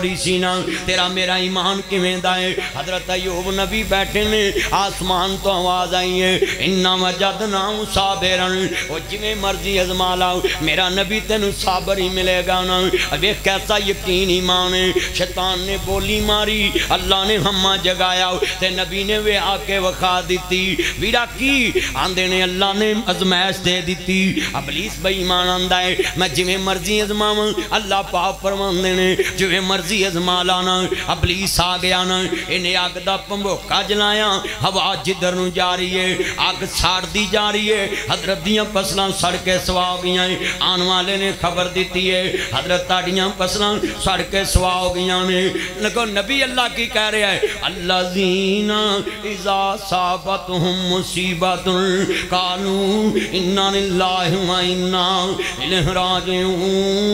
سینا تیرا میرا ایمان کیویں دا ہے حضرت ایوب نبی بیٹھے نے آسمان تو آواز آئی ہے اِنَّا وَجَدْنَاهُ صَابِرًا وہ جویں مرضی ازما لاؤ میرا نبی تینو صابر ہی ملے گا نا اب ایک کیسا یقین ایمان ہے شیطان نے بولی ماری اللہ نے ہمہ جگایا تے نبی نے وہ آکے وخا دیتی بیڑا کی آندے نے اللہ نے ازمائش دے دیتی ابلیس بے ایمان آندہ ہے میں جویں مرضی ازما اللہ پاک فرماندے نے جویں مرضی ازما لانا ابلیس آ گیا نا انہیں آگ دا پمبوکا جلایا ہوا جدر نو جا رہی ہے آگ ساڑ دی جا رہی ہے حضرت دیاں پسلاں سڑ کے سوا ہو گیا ہیں آن والے نے خبر دیتی ہے حضرت تاڑیاں پسلاں سڑ کے سوا ہو گیا ہیں لگو نبی اللہ کی کہہ رہے ہیں الذین اذا صابتہم مصیبت قالوا انا للہ و انا الیہ راجعون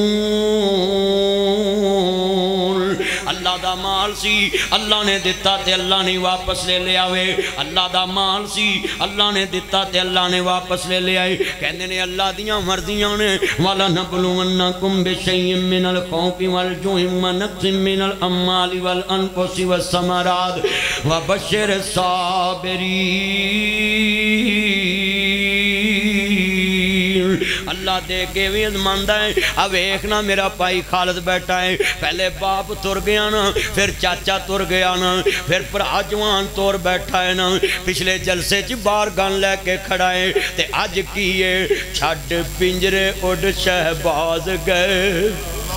اللہ دا مال سی اللہ نے دیتا تے اللہ نے واپس لے لے آوے اللہ دا مال سی اللہ نے دیتا تے اللہ نے واپس لے لے آئے کہنے نے اللہ دیاں مرضیاں نے وَلَنَبْلُوَنَّكُمْ بِشَيْءٍ مِّنَ الْخَوْفِ وَالْجُوعِ وَنَقْصٍ مِّنَ الْأَمْوَالِ وَالْأَنفُسِ وَالثَّمَرَاتِ وَبَشِّرِ الصَّابِرِينَ اللہ دے کے بھی ازماندہ ہے اب ایکنا میرا پائی خالد بیٹھا ہے پہلے باپ تر گیا نا پھر چاچا تر گیا نا پھر پراجوان تور بیٹھا ہے نا پچھلے جلسے چی بار گان لے کے کھڑا ہے تے آج کیے چھڑ پنجرے اڑ شہباز گئے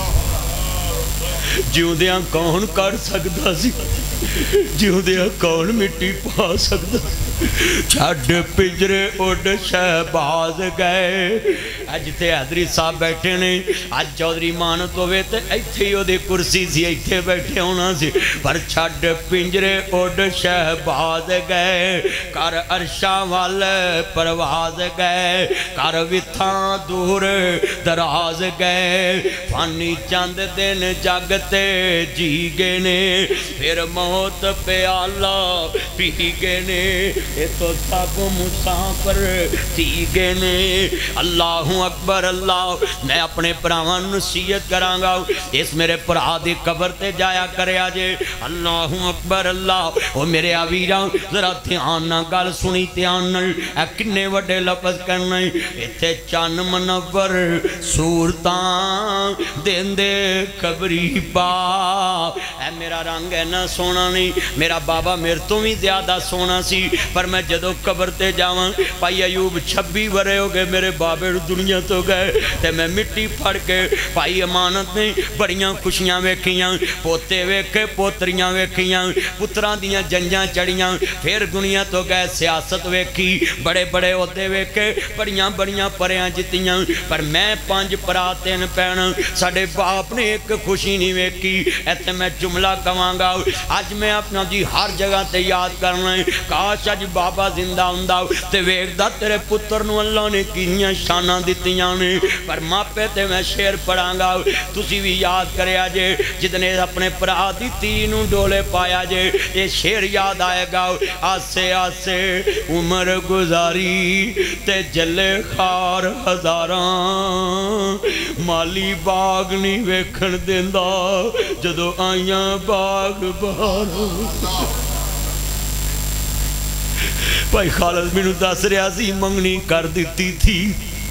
جیوں دیاں کون کر سکتا سی جیوں دیاں کون مٹی پا سکتا چھڑ پنجرے اڑ شہباز گئے اج تے حضری صاحب بیٹھے نے اج چودھری مانت ہوئے تے ایتھے ہی دے کرسی سی ایتھے بیٹھے ہونا سی پر چھڑ پنجرے اڑ شہباز گئے کر عرشا والے پرواز گئے کر وتھاں دور دراز گئے فانی چند دن جگتے جی گے نے پھر موت پیالہ پی گے نے یہ تو سب مسافر تھی گے نے اللہ اکبر اللہ میں اپنے پراوان نصیحت کرانگا اس میرے پرا دی قبر تے جایا کرے آجے اللہ اکبر اللہ وہ میرے آویران ذرا دھیان نہ گل سنی دھیان نہ کنے وڈے لفظ کرنے ایتھے چان منور صورتاں دین دے قبری با اے میرا رنگ ہے نہ سونا نہیں میرا بابا میرے تو بھی زیادہ سونا سی پر میں جدو قبر تے جاواں پائی ایوب 26 ورے ہو گئے میرے بابے دنیا تو گئے تے میں مٹی پھڑ کے پائی امانت نے بڑیاں خوشیاں ویکھیاں پوتے ویکھے پوتریاں ویکھیاں پتران دیاں جنجاں چڑیاں پھر دنیا تو گئے سیاست ویکھی بڑے بڑے ہوتے ویکھے بڑیاں بڑیاں پریاں جتیاں پر میں 5 پراتین پہنا ساڑے باپ نے ایک خوشی نہیں ویکھی ایتے میں جملہ کمانگا آج میں اپنا جی ہر جگہ تے یاد کرنا ہے کاش آج بابا زندہ ہندہ تے ویک دا تیرے پتر نو اللہ نے کینیاں شانہ دیتیاں نے پر ماپے تے میں شیر پڑھانگا تسی بھی یاد کرے آجے جتنے اپنے پرا دی تینوں ڈولے پایا جے یہ شیر یاد آئے گا آسے آسے عمر گزاری تے جلے خار ہزاراں مالی باغ نہیں ویکھن دیندہ جدو آئیاں باغ بہاروں بھائی خالد بنو دس ریاضی منگنی کر دیتی تھی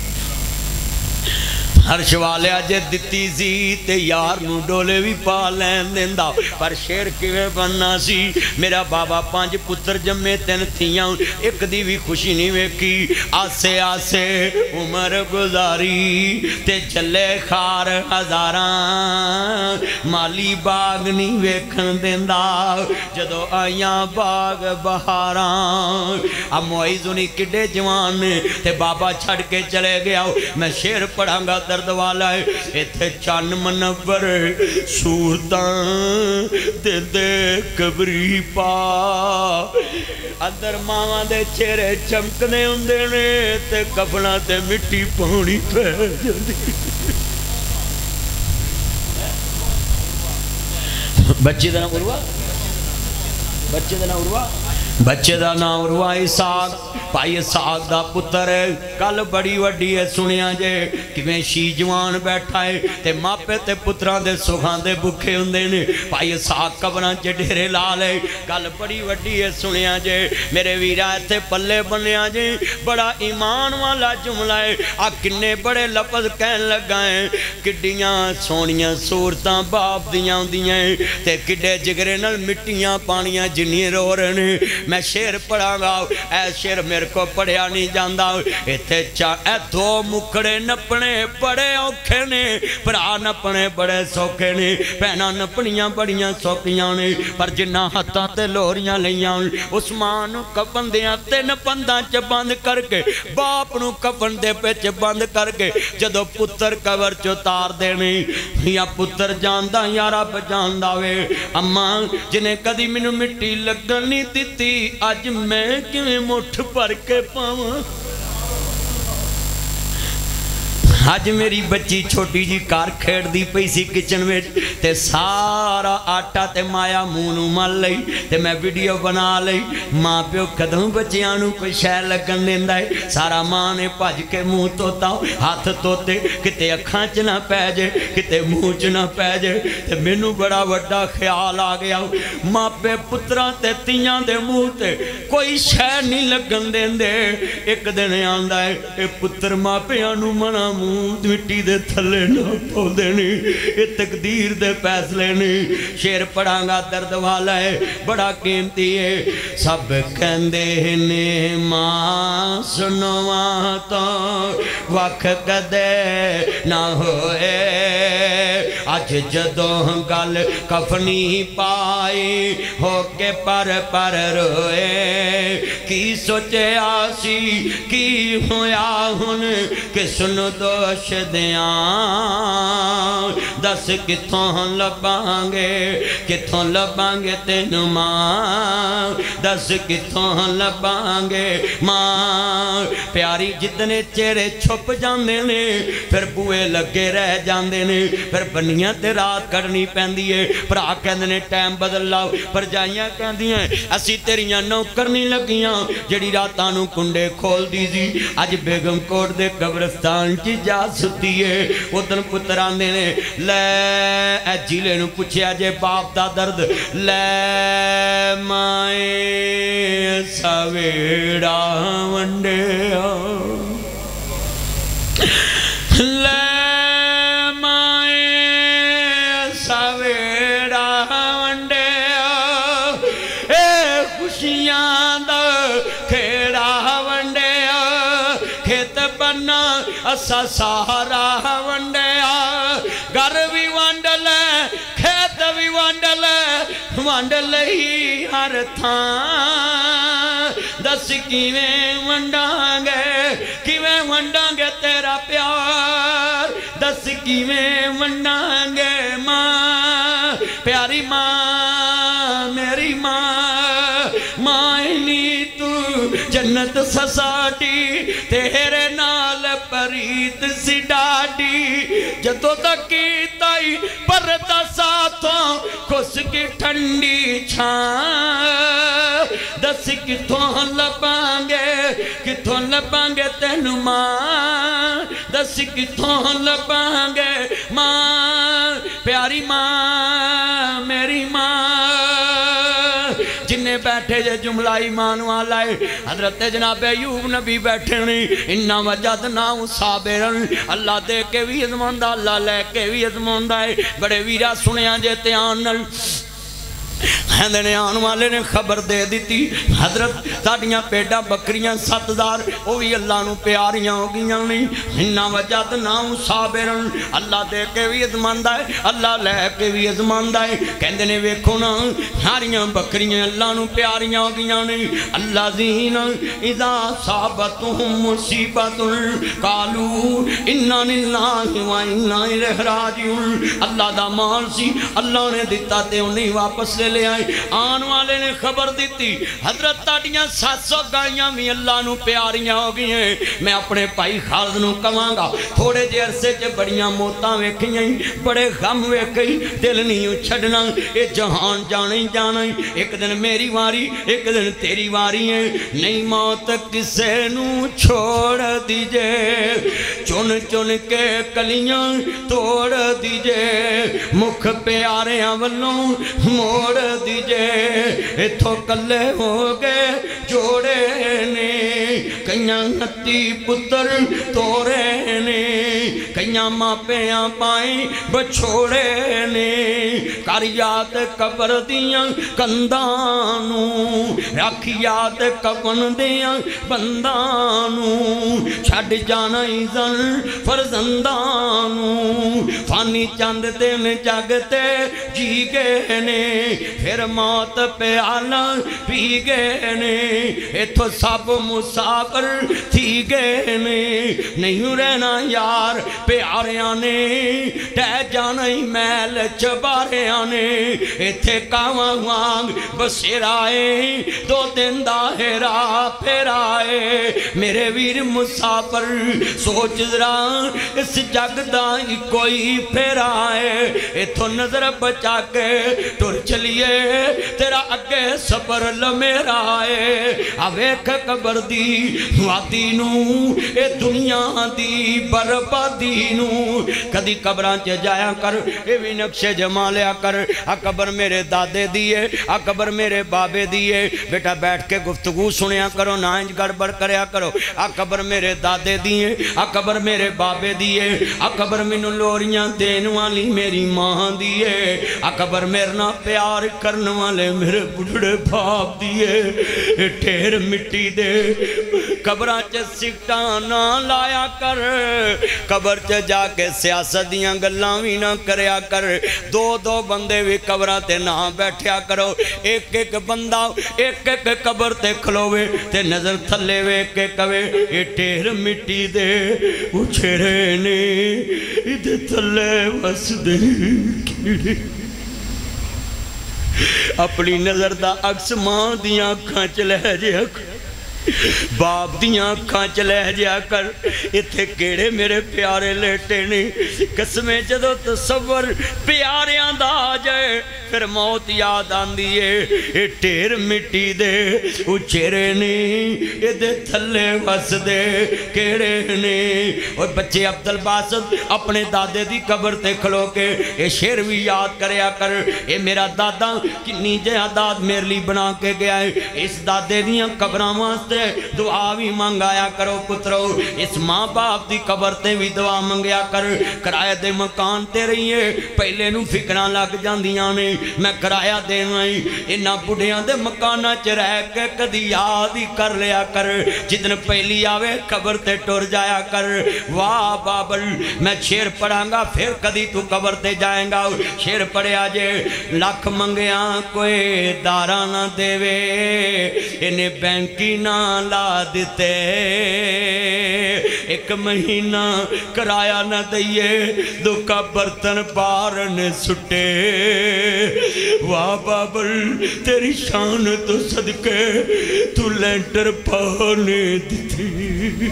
ہر شوالے آجے دیتی سی تے یار نو ڈولے بھی پا لین دیندہ پر شیر کیوے بننا سی میرا بابا 5 پتر جمے 3 تھیاں ایک دی بھی خوشی نہیں ویکھی آسے آسے عمر گزاری تے چلے خار ہزاراں مالی باغ نہیں ویکھن دیندہ جدو آئیاں باغ بہاراں اب معیزونی کڈے جوان نے تے بابا چھڑ کے چلے گیا میں شیر پڑھاں گا درد والا ہے ایتھے چان منور صورتاں دے دے قبری پا اندر ماما دے چہرے چمکنے ہوندے نے تے کفنا تے مٹی پانی پہ جاندی بچے دا نا عروہ بچے دا نا عروہ بچے دا نام روا اسحاق بھائی اسحاق دا پتر ہے کل بڑی وڈی ہے سنیا جے کہ میں شی جوان بیٹھا ہے تے ماپے تے پتران دے سوکھان دے بکھے ہوندے نے بھائی اسحاق قبران چے ڈھیرے لال ہے کل بڑی وڈی ہے سنیا جے میرے ویرہ تے پلے بنیا جے بڑا ایمان والا جملہ ہے آپ کنے بڑے لفظ کہن لگائیں کڈیاں سونیاں صورتاں باپ دیاں ہوندیاں تے کڈے جگرے نل مٹیاں پانیاں جنی رو رہنے میں شیر پڑھا گا اے شیر میرے کو پڑھیا نہیں جاندہ اے دو مکڑے نپنے بڑے اوکھے نے پرا نپنے بڑے سوکھے نے پہنا نپنیاں بڑیاں سوکیاں نے پر جنہ ہتھاں تے لوریاں لیاں عثمان کفن دیاں تین پنداں چ بند کر کے باپ نو کفن دے پہ چ بند کر کے جدو پتر قبر چو تار دینے یا پتر جاندہ یا رب جاندہ وے اماں جنہیں کدی منو مٹی لگنی دیتی آج میں کیویں مٹھ پر کے پاواں آج میری بچی چھوٹی جی کار کھیڑ دی پیسی کچن میں تے سارا آٹا تے مایا مونو مل لئی تے میں ویڈیو بنا لئی ماں پیو قدم بچیانو کوئی شہ لگن دیندہ ہے سارا ماں نے پاج کے موں توتا ہاتھ توتے کتے اکھاں چ نہ پیجے کتے موں چ نہ پیجے تے مینو بڑا وڈا خیال آ گیا ماں پہ پتران تے تیاں دے موں تے کوئی شہ نہیں لگن دیندے ایک دن آندہ ہے اے پتر ماں پہ آنو منا موں مٹی دے تھلے نہ پو دینی یہ تقدیر دے فیصلے نہیں شیر پڑھاں گا درد والا ہے بڑا قیمتی ہے سب کہندے نے ماں سنواں تو وقت کدے نہ ہوئے آج جدوں گل کفنی پائی ہو کے پر روئے کی سوچے آسی کی ہویا ہن کہ سن دوش دیاں دس کتھوں لبانگے تینو ماں دس کتھوں لبانگے ماں پیاری جتنے چہرے چھپ جاندے نے پھر بوئے لگے رہ جاندے نے پھر بنیاں تے رات کڑنی پیندی ہے پرا کہندے نے ٹائم بدل لاؤ پر جائیاں کہندی ہیں اسی تیریاں نوکر نہیں لگیاں جڑی راتانو کنڈے کھول دیزی آج بیگم کوٹ دے قبرستان کی جا ستی ہے ادھن پتران دینے لے اے جیلے نو پوچھیا جے باپ دا درد لے مائے سویڑا ونڈے لے مائے سویڑا ونڈے اے خوشیاں دا کھیڑا ونڈے کھیت بنا اسا سہارا ونڈیا گھر بھی وانڈلے کھیت بھی وانڈلے ہی ہر تھان دس کیویں ونڈانگے تیرا پیار دس کیویں ونڈانگے ماں پیاری ماں میری ماں اینی تو جنت سساٹی تیرے نال پریت سی ڈاڈی جدو تک تائی پردہ ساتھوں کس کی ٹھنڈی چھان دس کتھوں لبانگے تینو ماں دس کتھوں لبانگے ماں پیاری ماں میری ماں جنہیں بیٹھے جے جملہ ایمان والا ہے حضرت جناب ایوب نبی بیٹھے نہیں انہا وجدناہو صابرن اللہ دے کے بھی ازماندہ اللہ لے کے بھی ازماندہ ہے بڑے ویرہ سنیاں جے تیانل ہندنے آن والے نے خبر دے دیتی حضرت ساڑیاں پیڑا بکریاں 7000 وہ بھی اللہ نو پیاریاں ہو گیاں نہیں انہا وجدناہو صابرن اللہ دے کے بھی ازماندہ ہے اللہ لے کے بھی ازماندہ ہے کہندنے ویکھو نا ہاریاں بکریاں اللہ نو پیاریاں ہو گیاں نہیں اللہ زین اذا صابتہم مصیبت قالو انہا للہ و انہا الیہ راجعون اللہ دا مال سی اللہ نے دیتا تے انہیں واپس لے آئے آن والے نے خبر دیتی حضرت تاڑیاں 700 گائیاں بھی اللہ نو پیاریاں ہو گئی ہیں میں اپنے پائی خالد نو کماں گا تھوڑے جے عرصے چے بڑیاں موتاں ویکھیاں بڑے غم ویکھئی دل نہیں چھڑنا اے جہان جانا ہی جانا ہی ایک دن میری واری ایک دن تیری واری ہے نہیں موت کسے نو چھوڑ دیجے چن چن کے کلیاں توڑ دیجے مکھ پیاریاں والوں موڑ دیجے اتھو کلے ہو گئے جوڑے نے کئیاں نتی پتر توڑے نے کئیاں ماں پیاں پائیں بچھوڑے نے کر یاد قبر دیاں کندانوں رکھ یاد کفن دیاں بندانوں چھڑ جانا ہی زن فرزندانوں فانی چند دن جگتے جی گئے نے پھر موت پہ آلہ پی گئے نے اتھو سب مسافر تھی گئے نے نہیں رہنا یار پیاریاں نے ٹہ جانا ہی میل چباریاں نے اتھے کاواں وانگ بسیر آئے دو دن داہرہ پھر آئے میرے ویر مسافر سوچ ذرا اس جگ دائی کوئی پھر آئے اتھو نظر بچا کے ٹر چلیے تیرا اگے سفر لمیرا آئے آویک قبر دی وادی نو اے دنیا دی بربادی نو کدی قبران چے جایا کر اے بھی نقشے جما لیا کر آ قبر میرے دادے دیئے آ قبر میرے بابے دیئے بیٹا بیٹھ کے گفتگو سنیا کرو نا انج گڑبڑ کریا کرو آ قبر میرے دادے دیئے آ قبر میرے بابے دیئے آ قبر منو لوریاں دین والی میری ماں دیئے آ قبر میرنا پیار کرنے والے میرے بڑھڑے باپ دیئے ٹھیر مٹی دے قبران چے سکٹانا لایا کر قبر چے جا کے سیاستیاں گلاوی نہ کریا کر دو دو بندے بھی قبران تے نہ بیٹھیا کرو ایک ایک بندہ ایک ایک قبر تے کھلوے تے نظر تھلے وے کے کوے اے ٹھیر مٹی دے اچھرے نے ادھے تھلے وس دے کیڑے اپنی نظر دا عکس ماں دیاں کھانچ لے جے باپ دیاں کھانچ لے جیا کر اتھے کیڑے میرے پیارے لیٹے نے قسمیں جدو تصور پیاریاں دا آ جائے پھر موت یاد آن دیئے اے ٹھیر مٹی دے اچھرے نے اے دے تھلے وس دے کیڑے نے اور بچے عبدالباسط اپنے دادے دی قبر تے کھلو کے اے شیر بھی یاد کریا کر اے میرا دادا کنی جہاں داد میرے لی بنا کے گیا ہے اس دادے دیاں قبران واسطے دعا بھی مانگایا کرو پترو اس ماں باپ دی قبر تے بھی دعا مانگیا کر کرایہ دے مکان تے رہیے پہلے نو فکران لگ جاندیاں نے میں کرایہ دینا ہی انہاں بڑھیاں دے مکانہ چ رہ کے کدی یاد ہی کر لیا کر جتن پہلی آوے قبر تے ٹور جایا کر واہ بابل میں شیر پڑھاں گا پھر کدی تو قبر تے جائیں گا شیر پڑھے آجے لاکھ منگیاں کوئی دارہ نہ دے وے انہیں بینکی نہ لا دیتے ایک مہینہ کرایہ نہ دئیے دکھا برتن پارنے سٹے واہ بابل تیری شان تو صدقے تو لینٹر پانے دیتی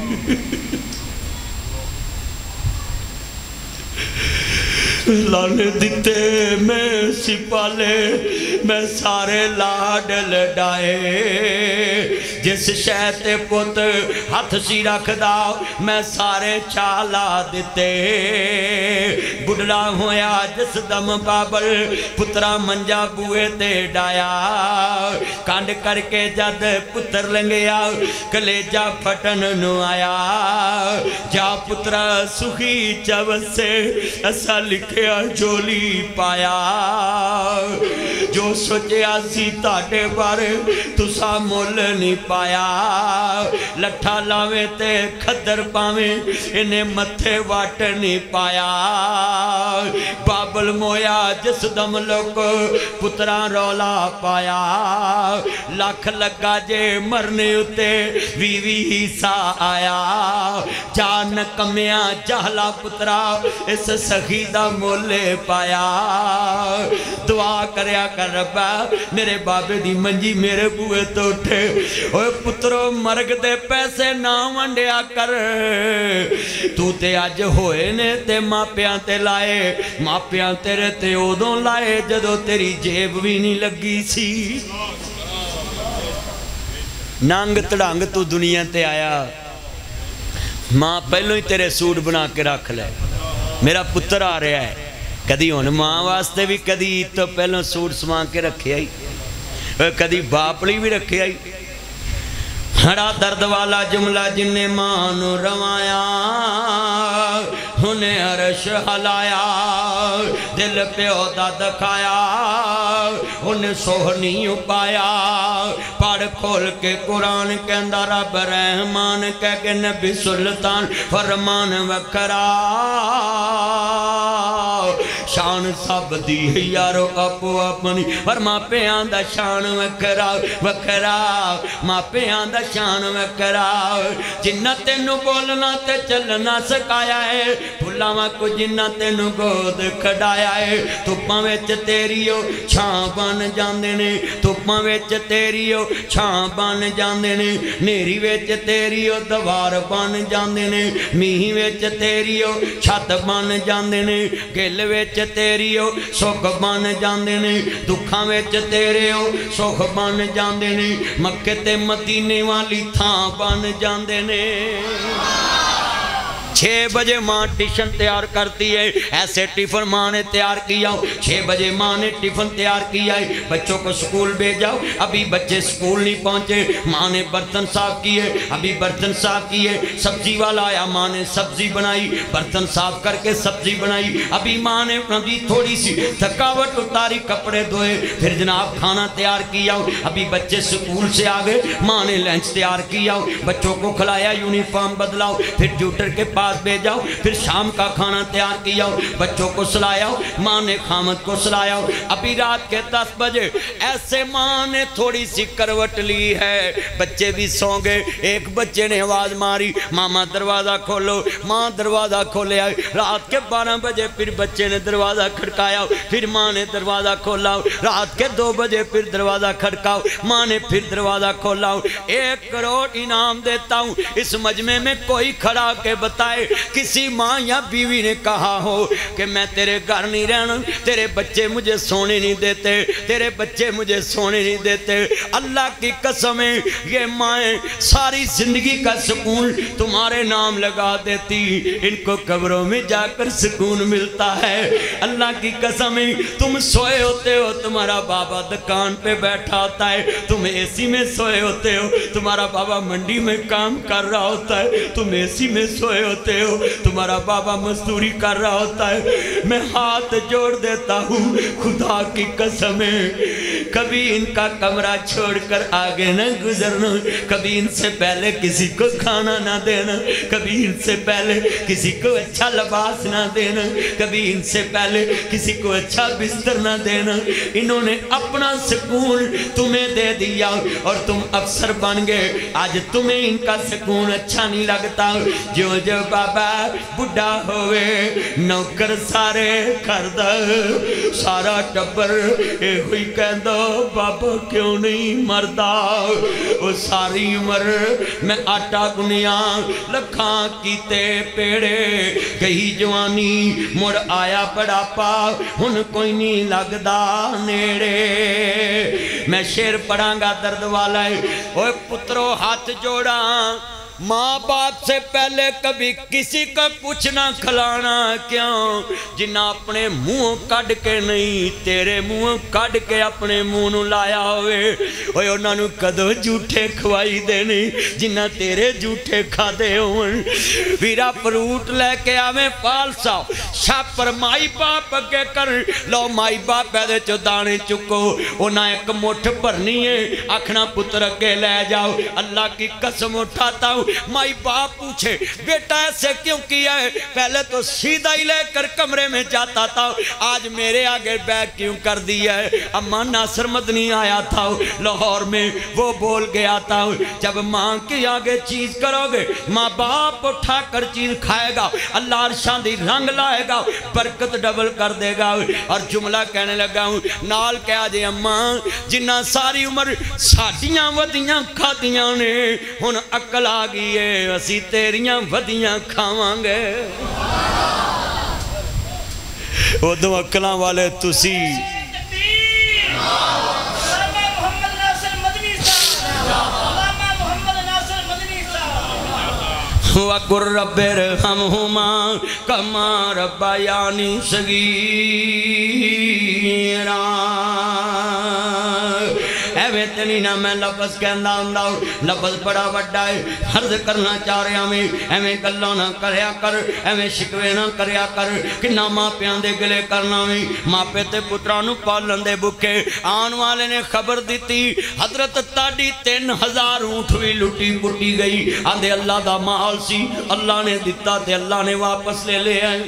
لانے دیتے میں سپالے میں سارے لاڈ لڈائے جس شہت پت ہاتھ سی رکھ دا میں سارے چالا دیتے بڑھڑا ہویا جس دم بابل پترا منجا بوئے تے ڈایا کانڈ کر کے جد پتر لنگیا کلیجہ پھٹن نو آیا جا پترا سخی چوت سے ایسا لکھے جولی پایا جو سوچیا سی تاڑے بارے تسا مول نہیں پایا لٹھا لاوے تے کھدر پاوے انہیں متھے واٹ نہیں پایا بابل مویا جس دم لوگ پتران رولا پایا لاکھ لگا جے مرنے اتے ویوی سا آیا جان کمیاں جہلا پترا اس سخی دا مولے پایا دعا کریا کر ربا میرے بابے دی منجی میرے بوئے تو اٹھے اوے پترو مرگ دے پیسے نہ ونڈیا کر تو تے آج ہوئے نے تے ماپیاں تے لائے ماپیاں تیرے تے اودوں لائے جدو تیری جیب بھی نہیں لگی سی نانگ تڑانگ تو دنیا تے آیا ماں پہلو ہی تیرے سوٹ بنا کے رکھ لے میرا پتر آ رہا ہے کدی ہون ماں واسطے بھی کدی تو پہلو سوٹ سما کے رکھے آئی کدی باپ لی بھی رکھے آئی ہڑا درد والا جملہ جن نے ماں نو روایا انہیں عرش ہلایا دل پیو دا دکھایا انہیں سوہنی اپایا پڑھ کھول کے قرآن کے اندر رب رحمان کہہ کے نبی سلطان فرمان وکھرا شان سب دی یارو اپو اپنی پر ماں پیاں دا شان وکھرا وکھرا ماں پیاں دا شان وکھرا جنہ تینو بولنا تے چلنا سکایا ہے بھلاواں کو جنہ تینو گود کھڑایا ہے تپاں وچ تیریو چھاں بن جاندے نے تپاں وچ تیریو چھاں بن جاندے نے نیری وچ تیریو دوار بن جاندے نے میہ وچ تیریو چھت بن جاندے نے گل وچ تیریو سکھ بن جاندے نے دکھاں وچ تیریو سکھ بن جاندے نے مکے تے مدینے والی تھاں بن جاندے نے 6 بجے ماں ٹیشن تیار کرتی ہے ایسے ٹیفن ماں نے تیار کیا 6 بجے ماں نے ٹیفن تیار کیا ہے بچوں کو سکول بھیجاؤ ابھی بچے سکول نہیں پہنچے ماں نے برتن صاف کیے ابھی برتن صاف کیے سبزی والا آیا ماں نے سبزی بنائی برتن صاف کر کے سبزی بنائی ابھی ماں نے ابھی تھوڑی سی تھکاوٹ اتاری کپڑے دھوئے پھر جناب کھانا تیار کیا ابھی بچے سکول سے آگئے ماں نے لنچ تیار کیا بچوں کو کھلایا یونیفارم بدلاؤ پھر ٹیوٹر کے پاس بھیجاؤ پھر شام کا کھانا تیار کیا بچوں کو سلایا ماں نے خامد کو سلایا ابھی رات کے 10 بجے ایسے ماں نے تھوڑی سی کروٹ لی ہے بچے بھی سو گئے ایک بچے نے آواز ماری ماما دروازہ کھولو ماں دروازہ کھولے آئی رات کے 12 بجے پھر بچے نے دروازہ کھڑکایا پھر ماں نے دروازہ کھولا رات کے 2 بجے پھر دروازہ کھڑکاؤ ماں نے پھر دروازہ کھولا 1 کروڑ انعام دیتا ہوں اس مجمع میں کوئی کھڑا کے بتائے کسی ماں یا بیوی نے کہا ہو کہ میں تیرے گھر نہیں رہنا تیرے بچے مجھے سونے نہیں دیتے تیرے بچے مجھے سونے نہیں دیتے اللہ کی قسمیں یہ مائیں ساری زندگی کا سکون تمہارے نام لگا دیتی ان کو قبروں میں جا کر سکون ملتا ہے اللہ کی قسمیں تم سوئے ہوتے ہو تمہارا بابا دکان پہ بیٹھا ہوتا ہے تم اے سی میں سوئے ہوتے ہو تمہارا بابا منڈی میں کام کر رہا ہوتا ہے تم اے سی میں سوئے ہوتے ہو تمہارا بابا مزدوری کر رہا ہوتا ہے میں ہاتھ جوڑ دیتا ہوں خدا کی قسمیں کبھی ان کا کمرہ چھوڑ کر آگے نہ گزرنا کبھی ان سے پہلے کسی کو کھانا نہ دینا کبھی ان سے پہلے کسی کو اچھا لباس نہ دینا کبھی ان سے پہلے کسی کو اچھا بستر نہ دینا انہوں نے اپنا سکون تمہیں دے دیا اور تم افسر بن گئے آج تمہیں ان کا سکون اچھا نہیں لگتا جو بابا بڑھا ہوئے نوکر سارے کردہ سارا ٹبر اے ہوئی کہہ دو بابا کیوں نہیں مردہ وہ ساری عمر میں آٹا گنیا لکھاں کیتے پیڑے کہی جوانی مڑ آیا بڑا پا ان کوئی نہیں لگدا نیڑے میں شیر پڑھاں گا درد والا ہے اوہ پترو ہاتھ جوڑا ماں باپ سے پہلے کبھی کسی کا کچھ نہ کھلانا کیوں جنہ اپنے منہ کڑ کے نہیں تیرے منہ کڑ کے اپنے منہ نو لایا ہوئے اوہ انہوں نے کدو جھوٹے کھوائی دینے جنہ تیرے جھوٹے کھا دے ہوں ویرا پروٹ لے کے آمیں پالسا شاپ پر مائی باپ کے کر لو مائی باپ پیدے چو دانے چکو انہاں ایک مٹھ پرنی ہے اکھنا پتر کے لے جاؤ اللہ کی قسم اٹھاتا ہوں مائی باپ پوچھے بیٹا ایسے کیوں کیا ہے؟ پہلے تو سیدھا ہی لے کر کمرے میں جاتا تھا، آج میرے آگے بیگ کیوں کر دیا ہے؟ اماں ناصر مدنی آیا تھا لاہور میں، وہ بول گیا تھا جب ماں کے آگے چیز کرو گے ماں باپ اٹھا کر چیز کھائے گا، اللہ عرشاں دی رنگ لائے گا، برکت ڈبل کر دے گا۔ اور جملہ کہنے لگا ہوں نال کہا جے اماں جنہ ساری عمر ساڑیاں ودیاں کھادیاں نے ہن عقل آ گئی ہے اسی تیریاں ودیاں کھاواں گے۔ وہ دو عقلاں والے تسی وَقُرْ رَبِّ ارْحَمْهُمَا كَمَا رَبَّيَانِي صَغِيرًا۔ ایویں تنی نہ میں لفظ کہنا ہوں، لفظ بڑا وڈا ہے، عرض کرنا چاہ رہا میں ایویں گلاں نہ کریا کر، ایویں شکوے نہ کریا کر، کہ نہ ماں پیاں دے گلے کرنا میں ماں پے تے پتراں نوں پالن دے بکے۔ آن والے نے خبر دیتی حضرت تاڑی 3000 اونٹ بھی لٹی پٹی گئی، آندے اللہ دا مال سی اللہ نے دیتا تے اللہ نے واپس لے لے آئے۔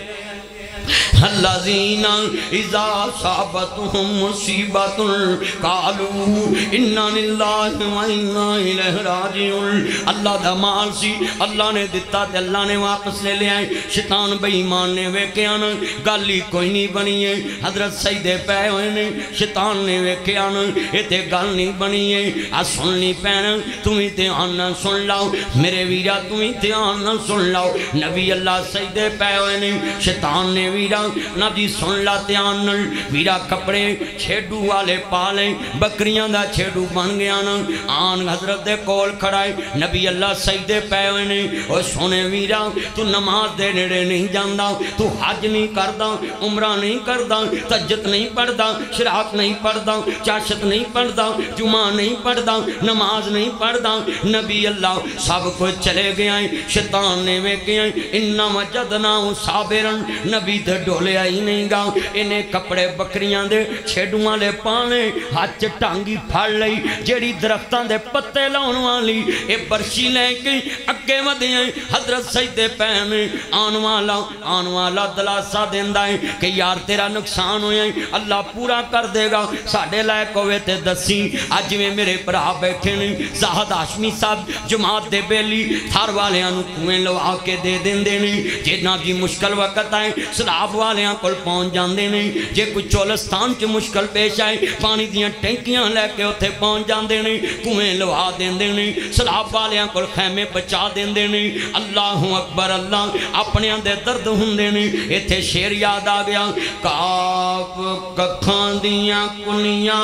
الذین اذا صابتهم مصیبۃ قالوا انا للہ و انا الیہ راجعون۔ اللہ دا مال سی اللہ نے دیتا تے اللہ نے واپس لے لے آئے۔ شیطان بے ایمان نے ویکھیا نا گل ہی کوئی نہیں بنی ہے، حضرت سجدے پے ہوئے نے، شیطان نے ویکھیا نا اے تے گل نہیں بنی ہے۔ آ سننی پینا تمہیں دھیان نہ سن لاؤ میرے ویرا، تمہیں دھیان نہ سن لاؤ۔ نبی اللہ سجدے پے ہوئے نے، شیطان نے ویرا نبی سن لا دھیان نال ویرا کپڑے چھیڈو والے پالے، بکریاں دا چھیڈو بن گیا نا، آن حضرت دے کول کھڑائے نبی اللہ سجدے پے ہوئے نے۔ او سونے ویرا تو نماز دے نیڑے نہیں جاندا، تو حج نہیں کردا، عمرہ نہیں کردا، تہجد نہیں پڑھدا، شراط نہیں پڑھدا، چاشت نہیں پڑھدا، جمعہ نہیں پڑھدا، نماز نہیں پڑھدا۔ نبی اللہ سب کچھ چلے گیا ہے، شیطان نے ویکھیا انا وجدناہ صابرا، نبی دے ڈولے آئی نہیں گا، انہیں کپڑے بکریاں دے چھیڈوਆਂ لے پانے، ہاتھ ٹانگی پھڑ لئی جیڑی درختاں دے پتے لاؤن والی، اے برشی لے کے اگے ودیاں حضرت سجدے پہنے۔ آن والا دلاسا دیندہ ہے کہ یار تیرا نقصان ہویا ہے اللہ پورا کر دے گا، ساڑھے لائق ہوئے تے دسی۔ آج میں میرے پرا بیٹھے نہیں زاہد ہاشمی صاحب جماعت دے بیلی تھار والیاں نو کوئیں لوا کے دے دیں نہیں، جینا جی مشکل وقت آئے سلاب والیاں کل پہنچ جاندے نہیں، جے کوئی چولستان کے مشکل پیش آئے پانی دیاں ٹینکیاں لے کے اتھے پہنچ جاندے نہیں، کوئیں لوا دیندے نہیں، سلاب والیاں کل خیمے بچا دیندے نہیں۔ اللہ اکبر، اللہ اپنے اندے درد ہوندے نہیں۔ اتھے شیر یاد آ گیا، کاف ککھاں دیاں کنیاں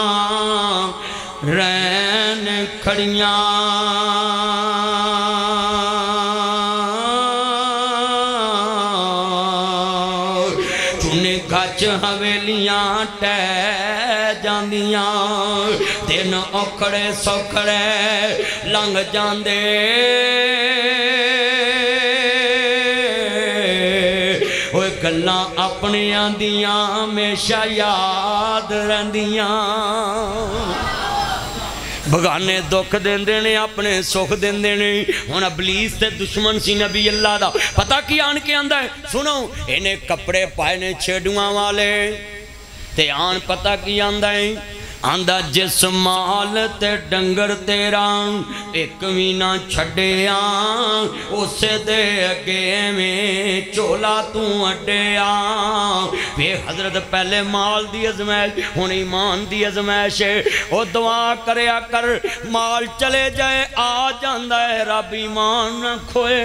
رین کھڑیاں، گچ حویلیاں ٹے جاندیاں، دن اوکھڑے سوکھڑے لنگ جاندے، اوہ گلاں اپنے آندیاں ہمیشہ یاد رہندیاں۔ بگانے دکھ دیندے نے اپنے سکھ دیندے نے۔ ہن ابلیس تے دشمن سی نبی اللہ دا، پتہ کی آن کے آندہ ہے؟ سنو انہیں کپڑے پائے نے چھیڈواں والے تے آن پتہ کی آندہ ہے؟ آندہ جس مال تے ڈنگر تیرا ایک وینا چھڑیا، اسے دے اگے میں چولا توں اڈیا۔ بے حضرت پہلے مال دی ازمائش ہن ایمان دی ازمائش ہے، او دعا کریا کر مال چلے جائے آ جاندہ ہے رب ایمان نہ کھوئے،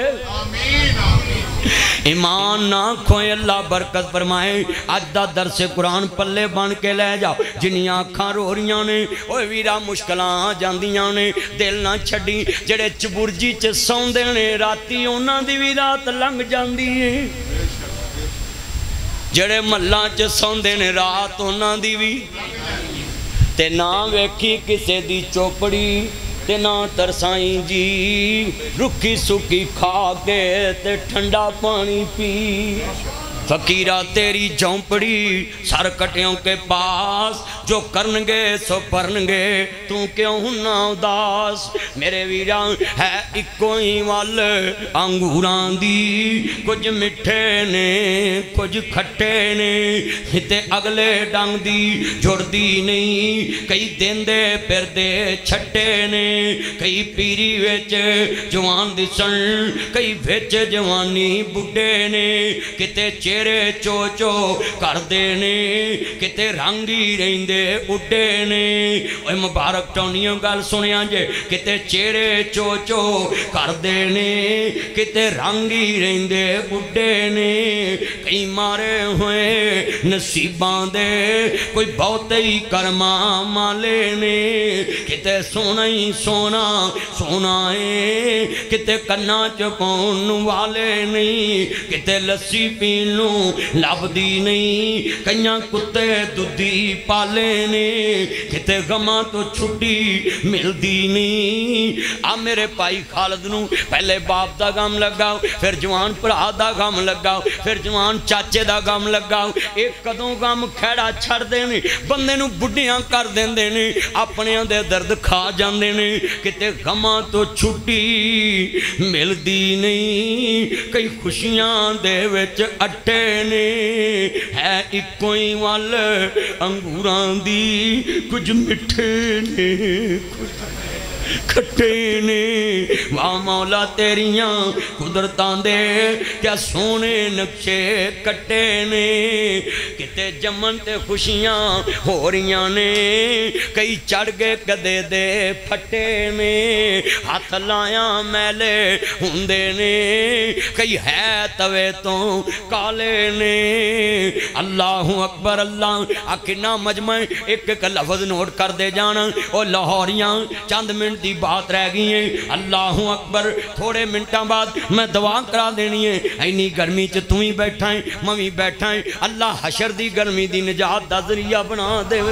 ایمان نہ کھوئے، اللہ برکت فرمائے۔ آج دا درس قرآن پلے بن کے لے جاؤ، جنیاں آنکھاں رو رہیاں نے، اوہ ویرا مشکلاں جاندیاں نے، دل نہ چھڑی، جڑے چبورجی چے سوندے نے راتی انہاں دی بھی رات لنگ جاندی ہے، جڑے ملہ چے سوندے نے رات انہاں دی بھی، تے نہ ویکھی کسے دی چوپڑی تے نہ ترسائیں جی، رکھی سکی کھا کے تے ٹھنڈا پانی پی۔ فقیرہ تیری جھونپڑی سر کٹیوں کے پاس جو کرنگے سو پرنگے تو کیوں نہ اداس میرے ویران ہے اکوئی وال انگوران دی کچھ مٹھے نے کچھ کھٹے نے ہتے اگلے ڈنگ دی جڑ دی نہیں کئی دن دے پھر دے چھٹے نے کئی پیری ویچ جوان دی سن کئی ویچ جوانی بڑھے نے کتے چیرے چو چو کر دینے کتے رنگی رہندے اڈے نے اوہ مبارک ٹونیوں گال سنیاں جے کتے چیرے چو چو کر دینے کتے رنگی رہندے اڈے نے کئی مارے ہوئے نصیبان دے کوئی بہت ہی کرما مالے نے کتے سونا ہی سونا سونا ہے کتے کنا چپون والے نہیں کتے لسی پینوں لب دی نہیں کنیاں کتے دودھی پالے نے کتے غمہ تو چھٹی مل دی نہیں آ میرے پائی خالد نو پہلے باپ دا غم لگاؤ پھر جوان پرا دا غم لگاؤ پھر جوان چاچے دا غم لگاؤ ایک قدوں غم کھیڑا چھڑ دینے بندے نو بڑھیاں کر دین دینے اپنے دے درد کھا جان دینے کتے غمہ تو چھٹی مل دی نہیں کئی خوشیاں دے وچ اٹھے نے ہے اکوئی وال انگوران دی کچھ مٹھے نے کچھ کھٹے نے واہ مولا تیریاں قدرتان دے کیا سونے نقشے کٹے نے کتے جمن تے خوشیاں ہو رہیاں نے کئی چڑھ گے کدے دے پھٹے نے ہاتھ لایاں میلے ہوندے نے کئی ہے توے تو کالے نے اللہ اکبر اللہ اکنا مجمع ایک ایک لفظ نوٹ کر دے جانا او لاہوریاں چند منٹ دی بات رہ گئی ہیں اللہ اکبر تھوڑے منٹاں بعد میں دعا کرا دینی ہے اینی گرمی چ تُو ہی بیٹھا ہے ممی بیٹھا ہے اللہ حشر دی گرمی دی نجات دا ذریعہ بنا دے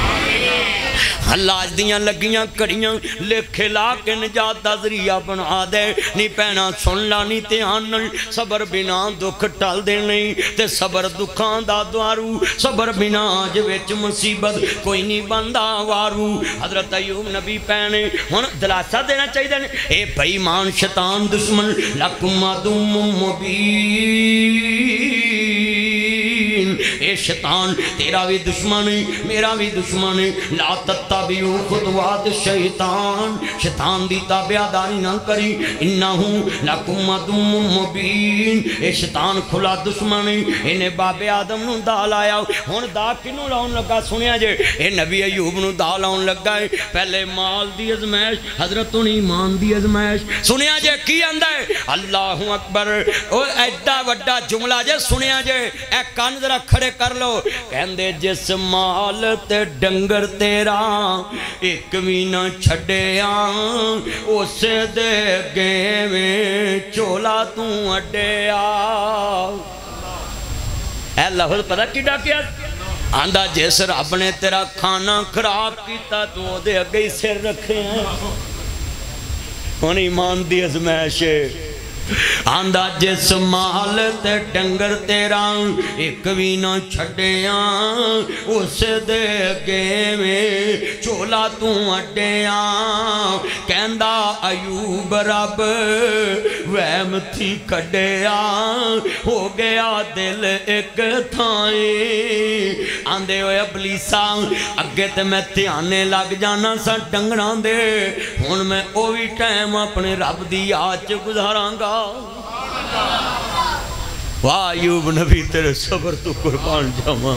اللہ آج دیاں لگیاں کڑیاں لکھے لا کے نجات دا ذریعہ بنا دے نی پہنا سن لا نی تیانل صبر بنا دکھ ٹال دے نہیں تے صبر دکھان دا دوارو صبر بنا جویچ مصیبت کوئی نہیں بندہ وارو حضرت ایوب نبی پہنے ہون دلاسہ دینا چاہی دینے اے بیمان شیطان دشمن لکم عدم مبین اے شیطان تیرا بھی دشمن میرا بھی دشمن لا تتبعو خطوات شیطان شیطان دی تابعداری نہ کری انہوں لکم عدم مبین اے شیطان کھلا دشمن انہیں باب آدم نو دا لایا ہون دا کنو لاؤن لگا سنیا جے اے نبی ایوب نو دا لاؤن لگا ہے پہلے مال دی ازمائش حضرتوں نے ایمان دی ازمائش سنیا جے کی اندہ ہے اللہ اکبر او ایڈا وڈا جملہ جے سنیا جے اے کان ذرا کھڑے کر لو کہندے جس مال تے ڈنگر تیرا ایک بھی نہ چھڑے آن اسے دے گے میں چولا توں اڈے آن اے لفظ پتہ کیڑا کیا آندہ جس رب نے تیرا کھانا خراب کیتا تو دے اگئی سر رکھے ہیں کون ایمان دی ازمائش آندہ جس مال تے ڈنگر تیرا ایک بھی نہ چھڑیاں اس دے گے میں چولا توں اڈیاں کہندہ ایوب رب ویم تھی کڈیاں ہو گیا دل ایک تھائیں آندے ہوئے ابلیساں اگے تے میں تیانے لگ جانا سا ڈنگران دے ہون میں اوی ٹائم اپنے رب دی آج گزاراں گا واہ ایوب نبی تیرے صبر تو قربان جاواں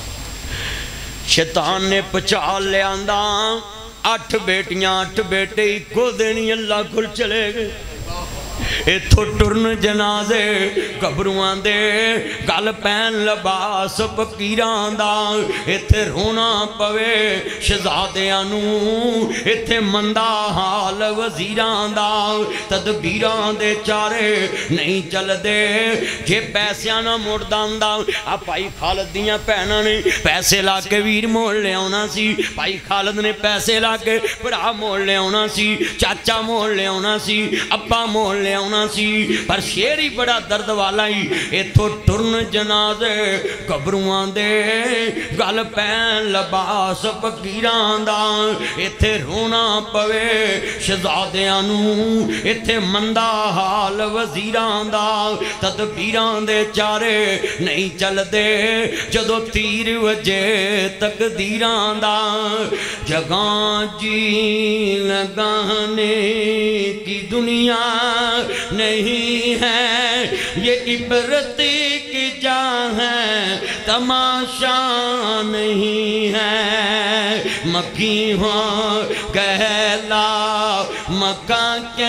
شیطان نے پچال لے آندہ 8 بیٹیاں 8 بیٹے کو دینی اللہ کھل چلے گئے ایتھو ٹرن جنازے قبروان دے گل پین لباس فقیران دا ایتھے رونا پوے شہزادیاں ایتھے مندہ حال وزیران دا تدبیران دے چارے نہیں چل دے جے پیسیاں نہ مردان دا اب پائی خالد دیاں پہنا نے پیسے لا کے ویر موڑ لے ہونا سی پائی خالد نے پیسے لا کے بڑا موڑ لے ہونا سی چاچا موڑ لے ہونا سی ابا موڑ لے ہونا سی پر شیر ہی بڑا درد والا ہی ایتھو ٹرن جنازے قبروان دے گل پین لباس فقیران دا ایتھے رونا پوے شہزادیاں نو ایتھے مندہ حال وزیران دا تدبیران دے چارے نہیں چل دے جدو تیر وجے تقدیران دا جگاں جی لگانے کی دنیا نہیں ہے یہ عبرت کی جا ہے تماشا نہیں ہے مکی ہو گہلا مکہ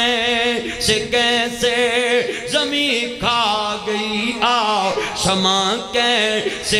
کیسے زمین کھا گئی سما کیسے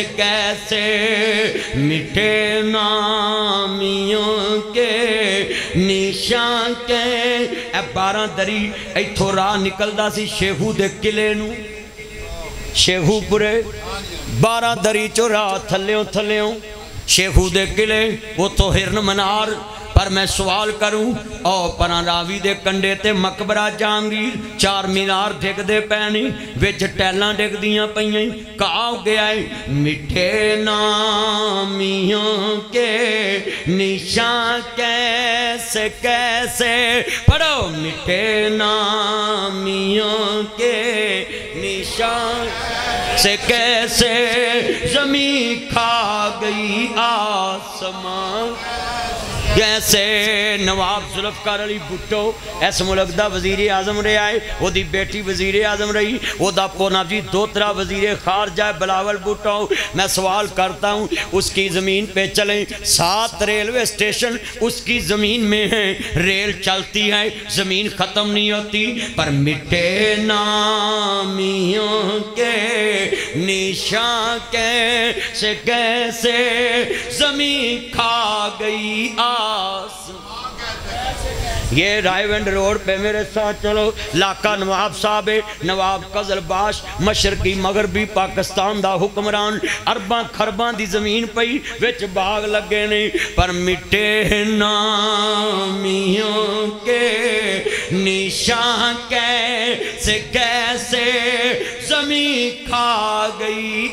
مٹے نامیوں کے نشان کے اے 12 دری ایتھو راہ نکل دا سی شیخو دے قلعے نو شیخو پورے 12 دری چو راہ تھلیوں شیخو دے قلعے وہ تو ہرن منار پر میں سوال کروں او پران راوی دے کنڈے تے مقبرہ جہانگیر 4 مینار ڈگ دے پینی وچ ٹیلاں ڈگ دیاں پئیں کہاں گیا ہے مٹھے نامیوں کے نشان کیسے پڑھو مٹھے نامیوں کے نشان سے کیسے زمین کھا گئی آسمان کیسے نواب ذوالفقار علی بھٹو ایس ملک دا وزیر اعظم رہے آئے وہ دی بیٹی وزیر اعظم رہی وہ دا پونا جی دوترا وزیر خارجہ بلاول بھٹو میں سوال کرتا ہوں اس کی زمین پہ چلیں 7 ریلوے سٹیشن اس کی زمین میں ہیں ریل چلتی ہے زمین ختم نہیں ہوتی پر مٹے نامیوں کے نشان کیسے زمین کھا گئی یہ رائے وینڈ روڈ پہ میرے ساتھ چلو لاکہ نواب صاحب نواب قزل باش مشرقی مغربی پاکستان دا حکمران ارباں خرباں دی زمین پئی وچ باغ لگے نہیں پر مٹے نامیوں کے نشان کیسے زمین کھا گئی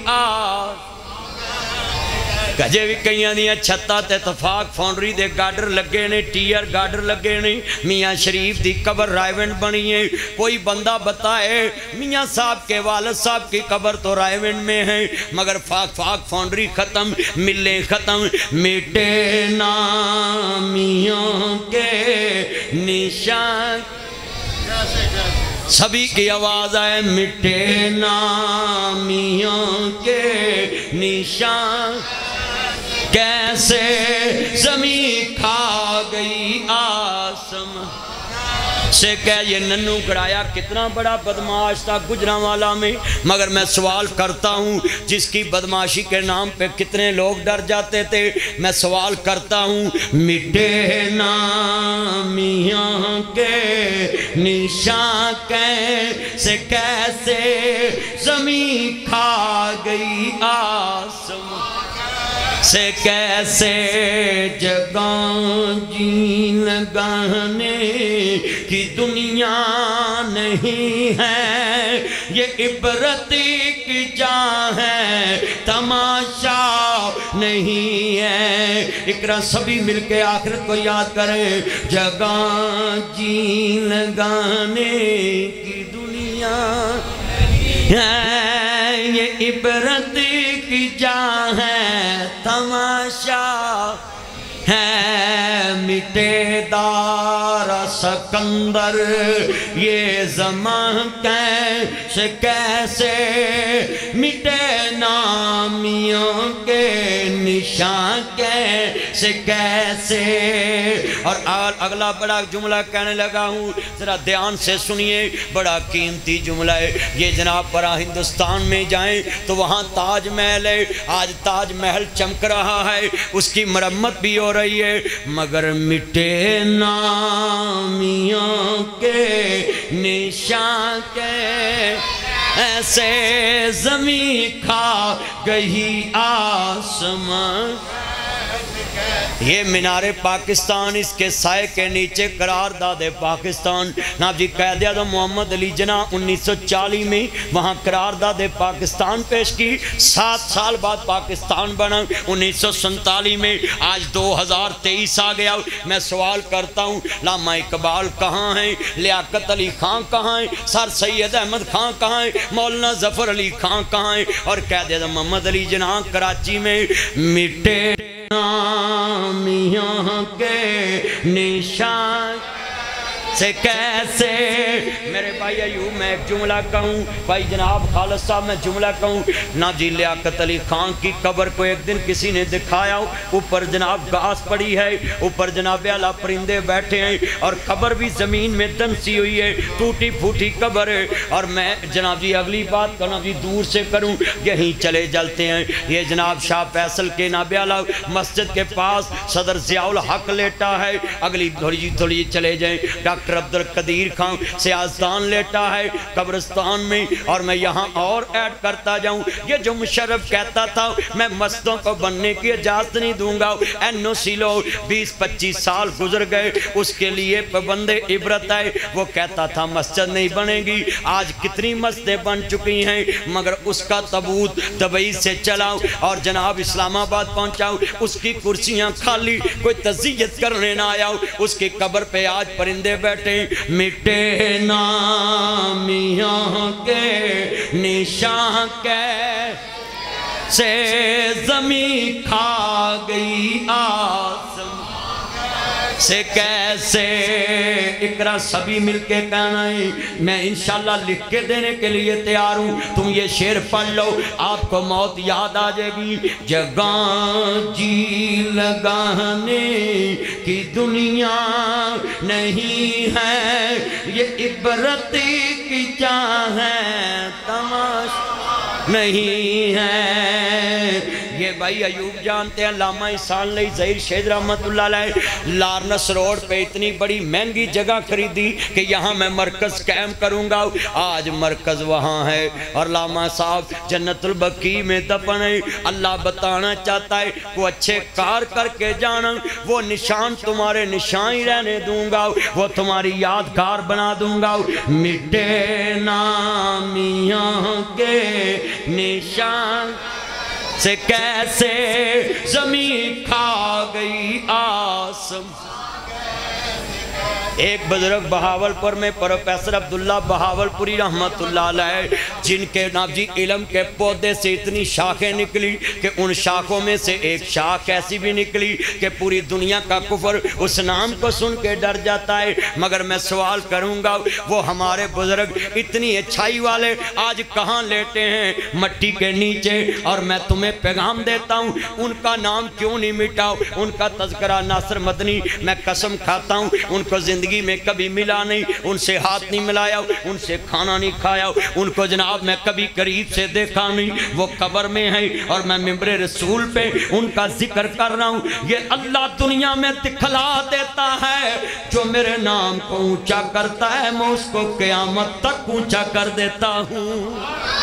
کجے بھی کئیاں دیاں چھتا تے اتفاق فونڈری دے گارڈر لگے نے ٹیئر گارڈر لگے نے میاں شریف دی قبر رائے وینڈ بنی ہے کوئی بندہ بتائے میاں صاحب کے والد صاحب کی قبر تو رائے وینڈ میں ہے مگر فاق فونڈری ختم ملیں ختم مٹے نامیوں کے نشان سبھی کی آواز آئے مٹے نامیوں کے نشان کیسے زمین کھا گئی آسمان سے کہ یہ ننو کرایا کتنا بڑا بدماش تھا گجرانوالہ میں مگر میں سوال کرتا ہوں جس کی بدماشی کے نام پہ کتنے لوگ ڈر جاتے تھے میں سوال کرتا ہوں مٹے نامیوں کے نشان کیسے زمین کھا گئی آسمان سے کیسے جگاں جی لگانے کی دنیا نہیں ہے یہ عبرت کی جا ہے تماشا نہیں ہے اقرا سبھی مل کے آخرت کو یاد کریں جگاں جی لگانے کی دنیا ہے یہ عبرت کی جا ہے تماشا ہے مٹے دار سکندر یہ زمان کیسے مٹے نامیوں کے نشان کیسے اور اگلا بڑا جملہ کہنے لگا ہوں ذرا دھیان سے سنیے بڑا قیمتی جملہ ہے یہ جناب برا ہندوستان میں جائیں تو وہاں تاج محل ہے آج تاج محل چمک رہا ہے اس کی مرمت بھی ہو رہی ہے مگر مٹے نامیوں کے نشان ایسے زمین کھا گئی آسمان یہ مینار پاکستان، اس کے سائے کے نیچے قرارداد پاکستان۔ جناب جی قائد اعظم محمد علی جناح 1940 میں وہاں قرارداد پاکستان پیش کی، 7 سال بعد پاکستان بنا 1947 میں۔ آج 2023 آ گیا، میں سوال کرتا ہوں علامہ اقبال کہاں ہیں، لیاقت علی خان کہاں ہیں، سر سید احمد خان کہاں ہیں، مولانا ظفر علی خان کہاں ہیں، اور قائد اعظم محمد علی جناح کراچی میں مٹے میاں کے نشان سے کیسے۔ میرے بھائی ایوب میں ایک جملہ کہوں، بھائی جناب خالد صاحب میں جملہ کہوں، نا جی لیاقت علی خان کی قبر کو ایک دن کسی نے دکھایا، اوپر جناب گھاس پڑی ہے، اوپر جناب اعلیٰ پرندے بیٹھے ہیں، اور قبر بھی زمین میں دنسی ہوئی ہے، ٹوٹی پھوٹی قبر ہے۔ اور میں جناب جی اگلی بات کرنا جی دور سے کروں، یہیں چلے جلتے ہیں۔ یہ جناب شاہ فیصل کے ناب اعلیٰ مسجد کے پاس صدر ضیاء الحق لیٹا ہے، اگلی تھوڑی چلے جائیں، ڈاکٹر عبد القدیر خان سیاستان لیٹا ہے قبرستان میں۔ اور میں یہاں اور ایڈ کرتا جاؤں، یہ جو مشرف کہتا تھا میں مسجدوں کو بننے کی اجازت نہیں دوں گا، NOC لو 20-25 سال گزر گئے، اس کے لیے پابند عبرت ہے، وہ کہتا تھا مسجد نہیں بنے گی۔ آج کتنی مسجدیں بن چکی ہیں، مگر اس کا تابوت دبئی سے چلاؤ اور جناب اسلام آباد پہنچاؤ، اس کی کرسیاں خالی، کوئی تعزیت کرنے نہ آیا، اس کی قبر پہ آج پرندے بیٹھے، مٹے نامیاں کے نشان کیسے زمین کھا گئی آسمان سے کیسے۔ اقرا سبھی مل کے کہنا ہے، میں انشاءاللہ لکھ کے دینے کے لیے تیار ہوں، تم یہ شعر پڑھ لو، آپ کو موت یاد آ جائے گی۔ جگہ جی لگانے کی دنیا نہیں ہے، یہ عبرت کی چاہ ہے، تماشا نہیں ہے۔ یہ بھائی ایوب جانتے ہیں، علامہ احسان علی ظہیر شہید رحمت اللہ علیہ لارنس روڈ پہ اتنی بڑی مہنگی جگہ خریدی کہ یہاں میں مرکز قائم کروں گا۔ آج مرکز وہاں ہے اور علامہ صاحب جنت البقیع میں دفن ہے۔ اللہ بتانا چاہتا ہے وہ اچھے کار کر کے جانا، وہ نشان تمہارے نشان ہی رہنے دوں گا، وہ تمہاری یادگار بنا دوں گا۔ مٹے نامیاں کے نشان سے کیسے زمین کھا گئی آسمان۔ ایک بزرگ بہاولپور میں پروفیسر عبداللہ بہاولپوری رحمت اللہ علیہ، جن کے نام جی علم کے پودے سے اتنی شاخیں نکلی کہ ان شاخوں میں سے ایک شاخ ایسی بھی نکلی کہ پوری دنیا کا کفر اس نام کو سن کے ڈر جاتا ہے۔ مگر میں سوال کروں گا، وہ ہمارے بزرگ اتنی اچھائی والے آج کہاں لیٹے ہیں؟ مٹی کے نیچے۔ اور میں تمہیں پیغام دیتا ہوں، ان کا نام کیوں نہیں مٹاؤ؟ ان کا تذکرہ ناصر مدنی، میں قسم کھاتا ہوں ان کو زندگی میں کبھی ملا نہیں، ان سے ہاتھ نہیں ملایا، ان سے کھانا نہیں کھایا، ان کو جناب میں کبھی قریب سے دیکھا نہیں، وہ قبر میں ہیں اور میں ممبر رسول پہ ان کا ذکر کر رہا ہوں۔ یہ اللہ دنیا میں دکھلا دیتا ہے، جو میرے نام کو اونچا کرتا ہے میں اس کو قیامت تک اونچا کر دیتا ہوں۔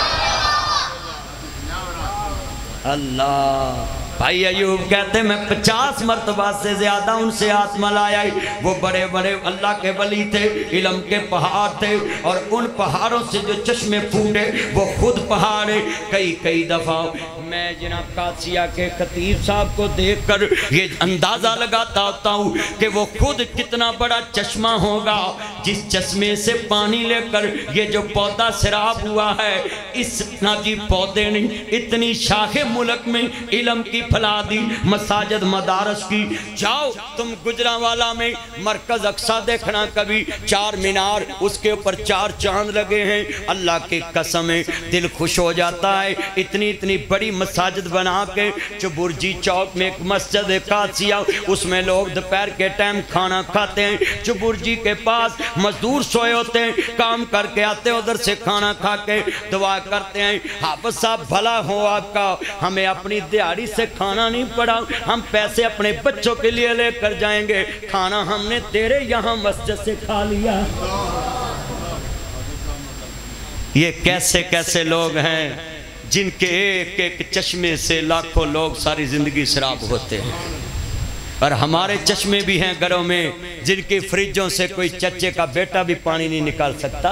اللہ بھائی ایوب کہتے میں 50 مرتبہ سے زیادہ ان سے ہاتھ ملایا۔ وہ بڑے بڑے اللہ کے ولی تھے، علم کے پہاڑ تھے، اور ان پہاڑوں سے جو چشمے پھوٹے وہ خود پہاڑے۔ کئی دفعہ میں جناب قادسیہ کے خطیب صاحب کو دیکھ کر یہ اندازہ لگاتا ہوتا ہوں کہ وہ خود کتنا بڑا چشمہ ہوگا، جس چشمے سے پانی لے کر یہ جو پودا سراب ہوا ہے، اس ناجی پودے نے اتنی شاخ ملک میں علم کی پھیلا دی، مساجد مدارس کی۔ جاؤ تم گجرانوالہ میں مرکز اقصی دیکھنا کبھی، 4 مینار، اس کے اوپر 4 چاند لگے ہیں۔ اللہ کی قسم ہے دل خوش ہو جاتا ہے، اتنی بڑی مساجد بنا کے۔ چبرجی چوک میں ایک مسجد قادسیہ، اس میں لوگ دوپہر کے ٹائم کھانا کھاتے ہیں۔ چبرجی کے پاس مزدور سوئے ہوتے ہیں، کام کر کے آتے ہیں، ادھر سے کھانا کھا کے دعا کرتے ہیں، حافظ صاحب بھلا ہو آپ کا، ہمیں اپنی دیہڑی سے کھانا نہیں پڑا، ہم پیسے اپنے بچوں کے لیے لے کر جائیں گے، کھانا ہم نے تیرے یہاں مسجد سے کھا لیا۔ یہ کیسے لوگ ہیں جن کے ایک چشمے سے لاکھوں لوگ ساری زندگی سراب ہوتے ہیں۔ اور ہمارے چشمے بھی ہیں گھروں میں جن کی فریجوں سے کوئی چچے کا بیٹا بھی پانی نہیں نکال سکتا.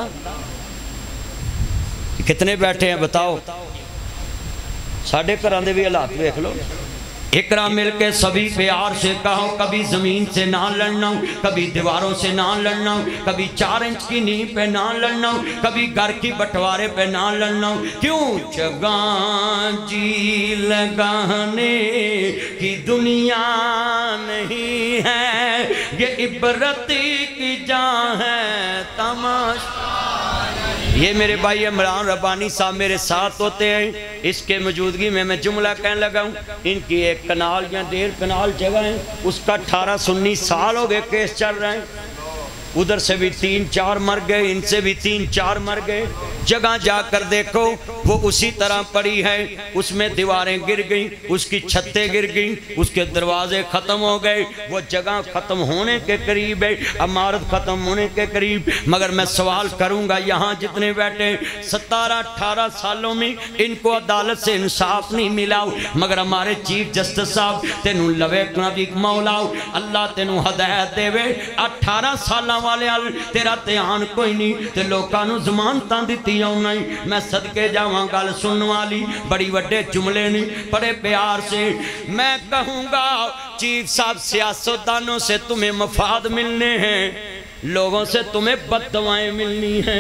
کتنے بیٹھے ہیں بتاؤ؟ ساڑھے گھراں دے بھی حالات دیکھ لو. اقرا مل کے سبھی پیار سے کہو کبھی زمین سے نہ لڑنا، کبھی دیواروں سے نہ لڑنا، کبھی 4 انچ کی نیند پہ نہ لڑنا، کبھی گھر کی بٹوارے پہ نہ لڑنا. کیوں؟ جگہ جی لگانے کی دنیا نہیں ہے، یہ عبرت کی جان ہے تماشا. یہ میرے بھائی عمران ربانی صاحب میرے ساتھ ہوتے ہیں. اس کے موجودگی میں جملہ کہنے لگا ہوں. ان کی 1 کنال یا 1.5 کنال جگہ ہے، اس کا 18-19 سال ہو گئے کیس چل رہے ہیں. ادھر سے بھی 3-4 مر گئے، ان سے بھی 3-4 مر گئے. جگہ جا کر دیکھو وہ اسی طرح پڑی ہے. اس میں دیواریں گر گئیں، اس کی چھتیں گر گئیں، اس کے دروازے ختم ہو گئے. وہ جگہ ختم ہونے کے قریب ہے، عمارت ختم ہونے کے قریب. مگر میں سوال کروں گا، یہاں جتنے بیٹھے 17-18 سالوں میں ان کو عدالت سے انصاف نہیں ملا، مگر ہمارے چیف جسٹس صاحب تینوں لوے کنابی مولاؤ اللہ تینوں ہدایت دے وے. 18 سالہ والے تیرا تیان کوئی نہیں تے لوکانو زمانتاں دیتی نہیں. میں صدقے جاواں گل سنن والی بڑی وڈے جملے نہیں بڑے پیار سے میں کہوں گا. چیف صاحب سیاستدانوں سے تمہیں مفاد ملنے ہیں، لوگوں سے تمہیں بد دعائیں ملنی ہیں،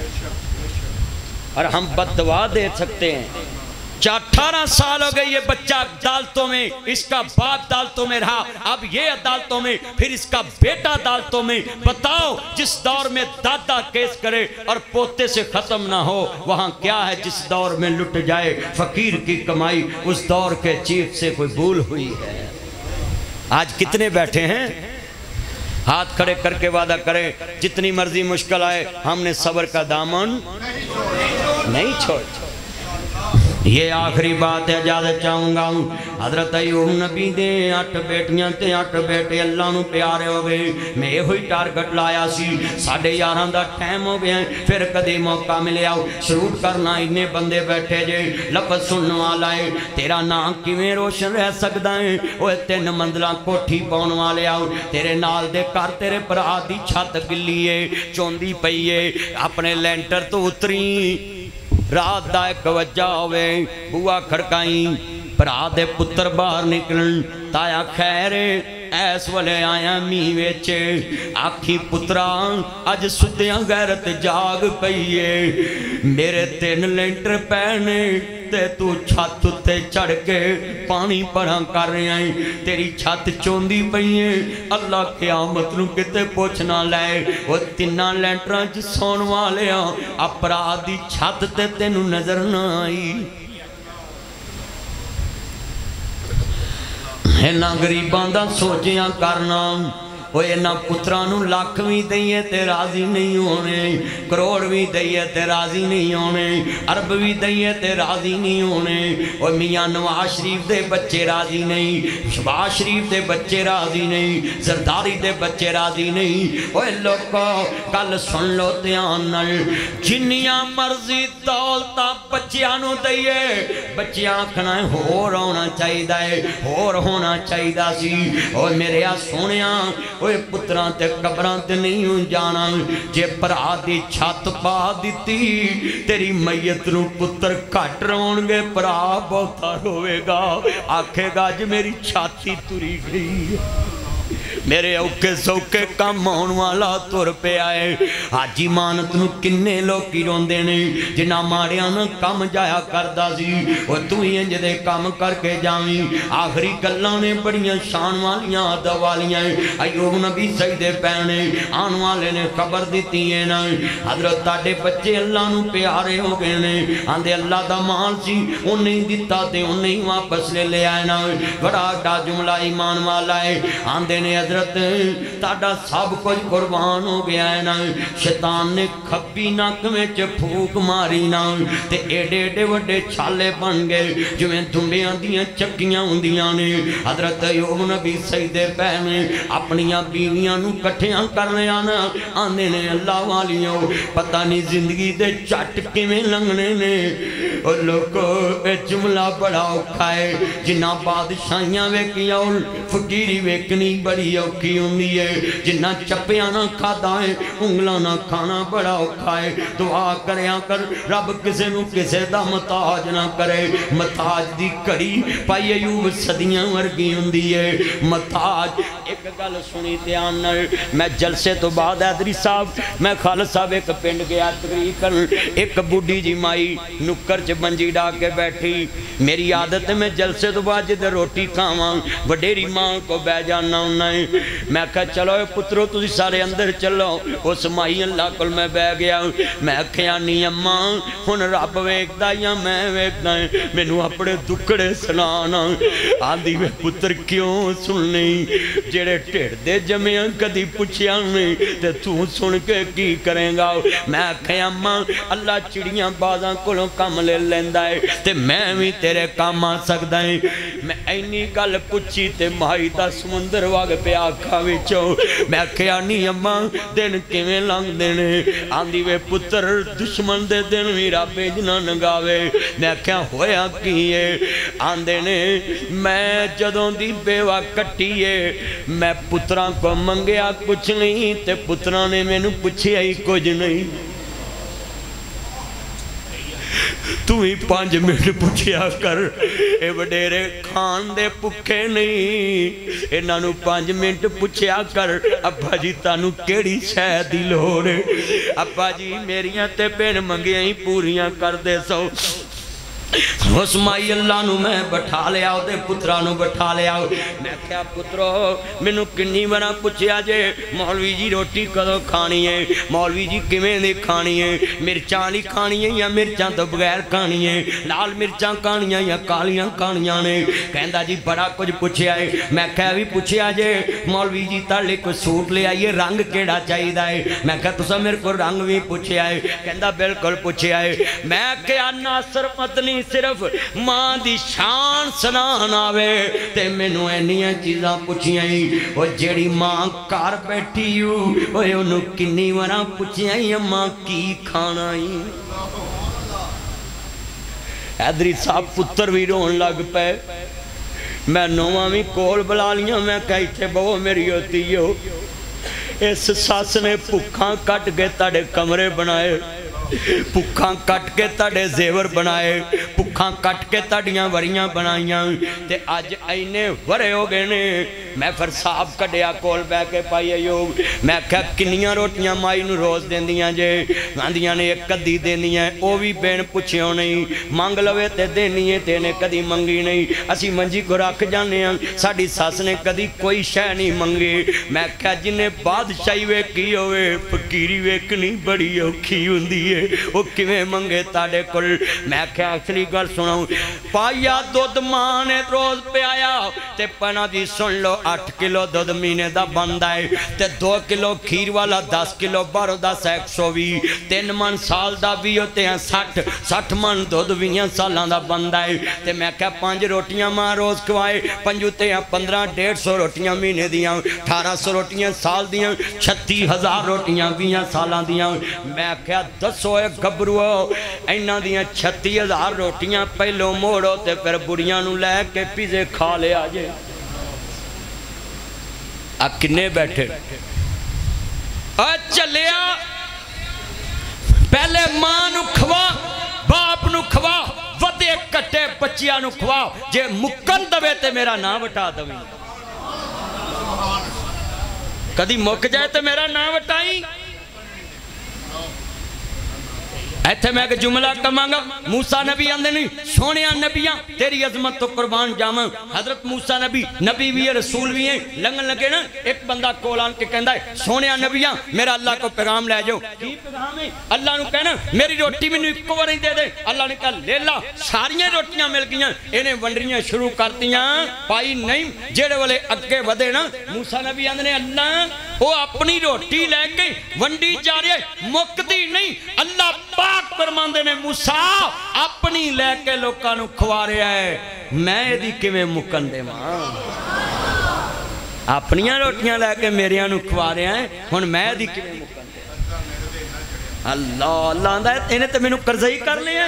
اور ہم بد دعا دے سکتے ہیں. 18 سال ہو گئے یہ بچہ عدالتوں میں، اس کا باپ عدالتوں میں رہا، اب یہ عدالتوں میں، پھر اس کا بیٹا عدالتوں میں. بتاؤ جس دور میں دادا کیس کرے اور پوتے سے ختم نہ ہو، وہاں کیا ہے؟ جس دور میں لٹ جائے فقیر کی کمائی، اس دور کے چیف سے کوئی بھول ہوئی ہے. آج کتنے بیٹھے ہیں؟ ہاتھ کھڑے کر کے وعدہ کریں جتنی مرضی مشکل آئے ہم نے صبر کا دامن نہیں چھوڑ. یہ آخری بات ہے، اجازت چاہوں گا. حضرت ایوب نبی دے 8 بیٹیاں تے 8 بیٹے اللہ نو پیارے ہو گئے. میں یہ ہوئی ٹارگٹ لایا سی 11:30 دا ٹائم ہو گیا، پھر کدی موقع ملے آؤ شروع کرنا. انہیں بندے بیٹھے جے لفظ سننے والا ہے، تیرا نام کیویں روشن رہ سکدا ہے؟ اوے 3 منزلاں کوٹھی پاؤن والے آؤ، تیرے نال دے کر تیرے بھرا دی چھت گلی ہے، چوندی پئی ہے، اپنے لینٹر تو اتری. رات دا 1 وجہ ہوئے، بوا کھڑکائیں، بھرا دے پتر باہر نکلن. تایا خیر ایس والے آیا می ویچے، آکھی پتران اج سدیاں غیرت جاگ پئیے. میرے 3 لینٹر پہنے تے تو چھت تے چڑھ کے پانی پڑھاں کر رہے ہیں، تیری چھت چوندی پئیے. اللہ قیامت نو کتے پوچھنا لائے. وہ 3 لینٹراں چ سون والے اپرا دی چھت تے تینوں نظر نہ آئی. اینا غریباں دا سوچیاں کرنا. وہ اینا پترانو لاکھ بھی دئیے تے راضی نہیں ہونے، کروڑ بھی دئیے تے راضی نہیں ہونے، عرب بھی دئیے تے راضی نہیں ہونے. وہ میاں نواز شریف دے بچے راضی نہیں، شہباز شریف دے بچے راضی نہیں، زرداری دے بچے راضی نہیں. وہ لوگو کل سن لو دھیان نال، جنیاں مرضی دولتاں بچیاں دئیے، بچیاں آکھنا ہے ہور ہونا چاہیے ہے، ہور ہونا چاہیے سی. اور میرے سونیاں اوے پتران تے قبران تے نہیں جانا. جے پرا دی چھت پا دیتی تیری میت نو پتر کٹ رون گے، پرا بہتا روے گا، آکھے گا جو میری چھاتی تری گئی. میرے اوکے سوکے کام ہون والا تور پہ آئے. آجی مانت نو کنے لوکی رون دینے جنا ماریاں کام جایا کردہ سی. وہ تو ہی انج دے کام کر کے جاویں. آخری گلاں نے بڑیاں شان والیاں عدہ والیاں. ایوب نبی سجدے پہنے آن والے نے خبر دیتی ہے نا، حضرت تاڑے بچے اللہ نو پیارے ہو گئے نے. آندے اللہ دا مال سی انہیں دیتا تے انہیں واپس لے لے آئے نا. بڑا ڈا جملہ ایمان والا ہے. آندے نے حضرت تاڑا سب کچھ قربان ہو گیا ہے نا. شیطان نے کھپی ناک میں پھوک ماری نا تے ایڈے ایڈے وڈے چھالے بن گئے جو میں دھنبیاں دیاں چکیاں ہوندیاں نے. حضرت ایوب نبی سجدے پہنے اپنیاں بیویاں نو کٹھیاں کرنے آنا. آنے نے اللہ والیوں پتہ نہیں زندگی دے چٹ किवें लंघने ने। और लोगो ये जुमला बड़ा औखा है। जिन्ना बादशाहियां वेखियां फकीरी वेखनी बड़ी औखी हुंदी है। जिन्ना चप्पिया ना खादा है उंगलां ना खाना बड़ा औखा है। दुआ करया कर रब किसे नूं किसे दा महताज ना करे। महताज दी घड़ी भाई अयूब सदियां वर्गी हुंदी है। महताज एक गल सुनी ध्यान नाल। मैं जलसे तो बाद हैदरी साहब मैं खालसा साहब एक पिंड गया तकरीर करन। एक बुढ़ी जी माई नुक्कर च मंजी डा के बैठी। मेरी आदत है मैं जलसे तो बाद जिधर रोटी खावां वडेरी मां को बह जाना हुन्ना है। मैं कहा चलो पुत्रो तुसी सारे अंदर चलो। उस माई अल्लाह कोल मैं बह गया। मैं आख्या नी अम्मा हुण रब वेखदा या मैं वेखदा मैनू अपने दुखड़े सुनाना। आंदी वे पुत्र क्यों सुननी जेड़े ढिड दे जमिया कदी पुछया नहीं ते तू सुन के की करेगा। मैं आख्या अम्मा अल्लाह चिड़ियां बाजां कोलों कम ले लैंदा है ते मैं भी तेरे काम आ सकदा है। मैं इन्नी गल पुछी ते माई दा समुंदर वग पिया अखां विचों। मैं आख्या नी अम्मा दिन किवें लंघदे ने। आंदी वे पुत्र दुश्मन दे दिन भी रब इजना नंगावे। मैं आख्या होया की है। आंदे ने मैं जदों दी बेवा कट्टी है मैं पुत्रां को मंगया कुछ नहीं ते पुत्रां ने मैनू पुछया ही कुछ नहीं। तू ही 5 मिनट पूछया कर। ये वडेरे खान दे भुखे नहीं इन्हां नू 5 मिनट पूछया कर अब्बा जी तानू केड़ी शै दी लोड़ है। अब्बा जी मेरियां ते बिन मंगिया ही पूरियां कर दे सो। उस माई अल्लाह नू मैं बैठा लिया उहदे पुत्रा नू बैठा लिया। मैं क्या पुत्रो मैनू किन्नी बार पूछया जे मौलवी जी रोटी कदों खानी है। मौलवी जी किवें दी खानी है मिर्चां वाली खानी है या मिर्चां तो बगैर खानी है। लाल मिर्चां खानियां या कालियां खानियां ने। कहंदा जी बड़ा कुछ पूछया है। मैं क्या भी पूछया जे मौलवी जी ताले कोई सूट ले आइए रंग केड़ा चाहिदा है। मैं क्या तुसां मेरे को रंग भी पूछया है। कहंदा बिल्कुल पूछया है। मैं क्या नासर पत्नी सिर्फ मां दी शान सुनान आवे ते मैनू इन्नियां चीज़ां पुछियां ओ जेड़ी मां घर बैठी ओए ओनू किन्नी वार पुछियां अम्मा की खाना ही। हैदरी साहब पुत्र भी रोन लग पे। मैं नौवां भी कोल बुला लिया। मैं कहा इत्थे बहु मेरी होती हो। इस सस ने भुखा कट के ताड़े कमरे बनाए भुखा कट के ताड़े जेवर बनाए भुखा कट के ताड़ियां वरियां बनाइयां ते अज इन्ने वरे हो गए ने। मैं फिर साहब कढ़िया कोल बह के पाई अयूब। मैं आख्या किन्नियां रोटियां माई नू रोज़ देंदियां जे। आंदियां ने एक कदी देनी है वो भी बिन पुछियो नहीं। मंग लवे ते देनी है ते इन्हें कदी मंगी नहीं। असी मंजी को रख जाने साडी सस ने कदी कोई शह नहीं मंगी। मैं आख्या जिन्हें बादशाही वेखी होवे फकीरी वेखनी बड़ी औखी हुंदी है वो किवें मंगे ताड़े कोल। मैं आख्या असली गल सुनाऊं पाया दुध मां ने रोज पियाया ते पना जी सुन लो 8 किलो दुध महीने का बनता है ते 2 किलो खीर वाला 10 किलो 12 10 120 3 मन साल का भी होते हैं 60 मन दुध 20 सालों का बनता है। ते मैं क्या 5 रोटियां मां रोज खवाए 5 ते 15 150 रोटियां महीने दियां 1800 रोटियां साल दियां 36,000 रोटियां 20 सालों दियां। मैं क्या दसो गबरू इन्हां दियां 36,000 रोटियां पहलों मोड़ो ते फिर बुढ़ियां नू लैके पिज़े खा लिया जे। आ किन्ने बैठे चलिया पहले मां नू खवा बाप नू खवा वधे कट्टे बच्चियां नू खवा जे मुक्कन दवे ते मेरा नाम वटा दवी। कदी मुक जाए तो मेरा नाम वटाई। इत्थे मैं एक जुमला कमांगा मूसा नबी आंदे नहीं सोने नबियां तेरी अजमत तो कुर्बान जावां। हजरत मूसा नबी भी है रसूल भी है। लंघन लगे ना एक बंदा कोल आन के कहंदा है सोने नबियां मेरा अल्लाह को पैगाम ले जाओ। की पैगाम है? अल्लाह नू कहना मेरी रोटी मैनू इक्को बारी दे दे। अल्लाह ने कहा ले ला सारियां रोटियां मिल गईयां इन्हें वंडनियां शुरू करतियां भाई नहीं जेड़े वाले अगे वधे ना मूसा नबी आंदे ने अल्लाह वो अपनी रोटी लैके वंडी जा रहे मुकदी नहीं। अल्लाह पाक फरमांदे ने मूसा अपनी लैके लोकां नू खवा रहा है मैं इहदी किवें मुकन देवां। अपनियां रोटियां लैके मेरियां नू खवा रहा है हुण मैं इहदी किवें मुकन देवां। اللہ اللہ دا انہیں تے مینوں قرضہ ہی کر لیا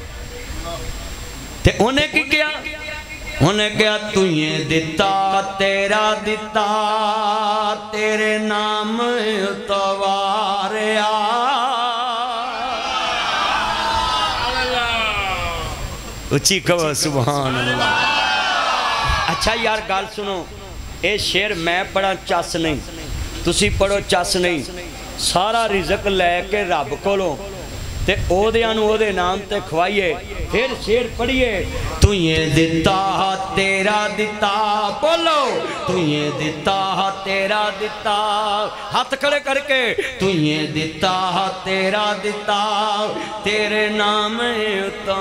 تے انہیں کی کیا انہیں کیا تو یہ دیتا تیرا دیتا تیرے نام اتواریا اچھی کہو سبحان اللہ اچھا یار گال سنو اے شعر میں پڑھا چس نہیں تسی پڑھو چس نہیں سارا رزق لے کے رب کولوں تے او دے نام تے کھوائیے پھر شعر پڑھیے تو یہ دیتا تیرا دیتا بولو تو یہ دیتا تیرا دیتا ہاتھ کھڑے کر کے تو یہ دیتا تیرا دیتا تیرے نام اتا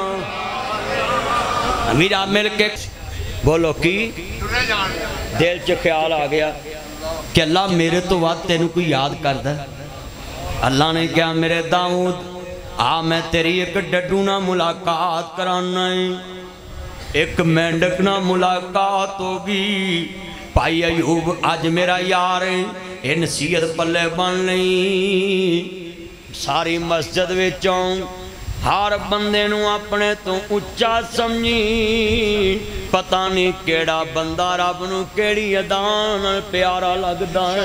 امیر آپ مل کے بولو کی دل چ خیال آ گیا کہ اللہ میرے تو وقت تینوں کوئی یاد کردہ اللہ نے کیا میرے داؤد میں تیری ایک ڈڈو نہ ملاقات کرانا ہے ایک مینڈک نہ ملاقات ہوگی بھائی ایوب آج میرا یار ہے یہ نصیحت پلے بن لئی ساری مسجد وچوں ہر بندے نو اپنے تو اچھا سمجھی پتہ نہیں کیڑا بندہ رب نو کیڑی ادان پیارا لگدا ہے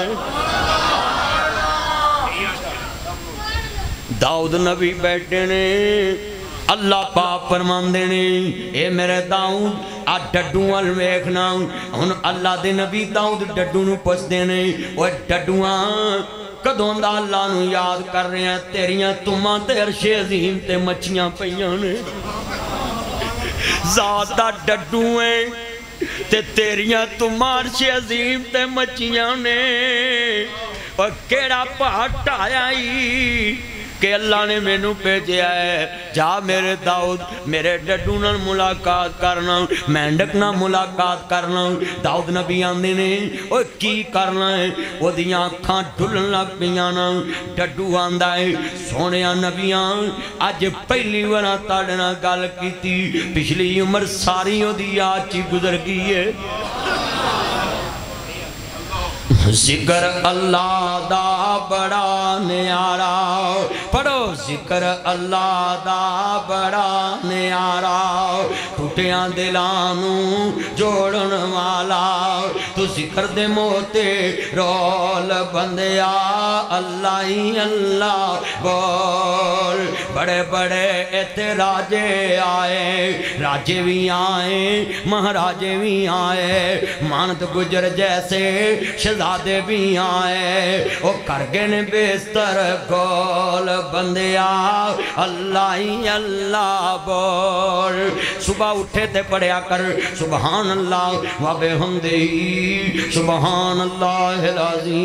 داؤد نبی بیٹھے نے اللہ پاک فرماندے نے اے میرے داؤد آ ڈڈو وال ویکھنا ہن اللہ دے نبی داؤد ڈڈو نو پوچھدے نے اوے ڈڈواں کدوں دا اللہ نو یاد کر رہے ہیں تیریاں تماں تے عرش عظیم تے مچھیاں پئیاں نے ذات دا ڈڈو ہیں تے تیریاں تماں عرش عظیم تے مچھیاں نے اور کیڑا پہاڑ ٹھایا ہی کہ اللہ نے میں نو بھیجیا ہے جا میرے داؤد میرے ڈڈو نال ملاقات کرنا مینڈک نال ملاقات کرنا داؤد نبی آندے نے اوہ کی کرنا ہے وہ دیاں آنکھاں ڈھلن لگ پیانا ڈڈو آندہ ہے سونیاں نبیاں آج پہلی ورہ تاڑنا گال کی تھی پچھلی عمر ساری ہو دی آچی گزر گئی ہے ذکر اللہ دا بڑا نیارا پڑھو ذکر اللہ دا بڑا نیارا ٹوٹیاں دلانوں جوڑن والا تو ذکر دے موتے رول بندیا اللہ ہی اللہ بول بڑے بڑے ایتے راجے آئے راجے بھی آئے مہاراجے بھی آئے مانت گجر جیسے شہزادے بھی آئے وہ کرگے نے بیستر گول بندیا اللہ ہی اللہ بول صبح اٹھے تے پڑھیا کر سبحان اللہ و بحمدہ سبحان اللہ العظیم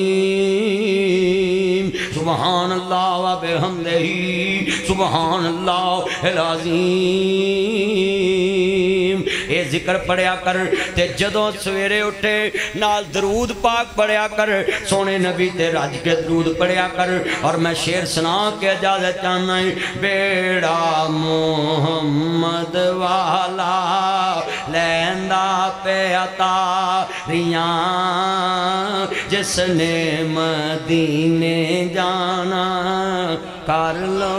سبحان اللہ و بحمدہ سبحان اللہ العظیم اے ذکر پڑھیا کر تے جدوں سویرے اٹھے نال درود پاک پڑھیا کر سونے نبی تے راج کے درود پڑھیا کر اور میں شعر سنا کے اجازت چاہنا ہے بیڑا محمد والا لیندہ پہ اتاریاں جس نے مدینے جانا کر لو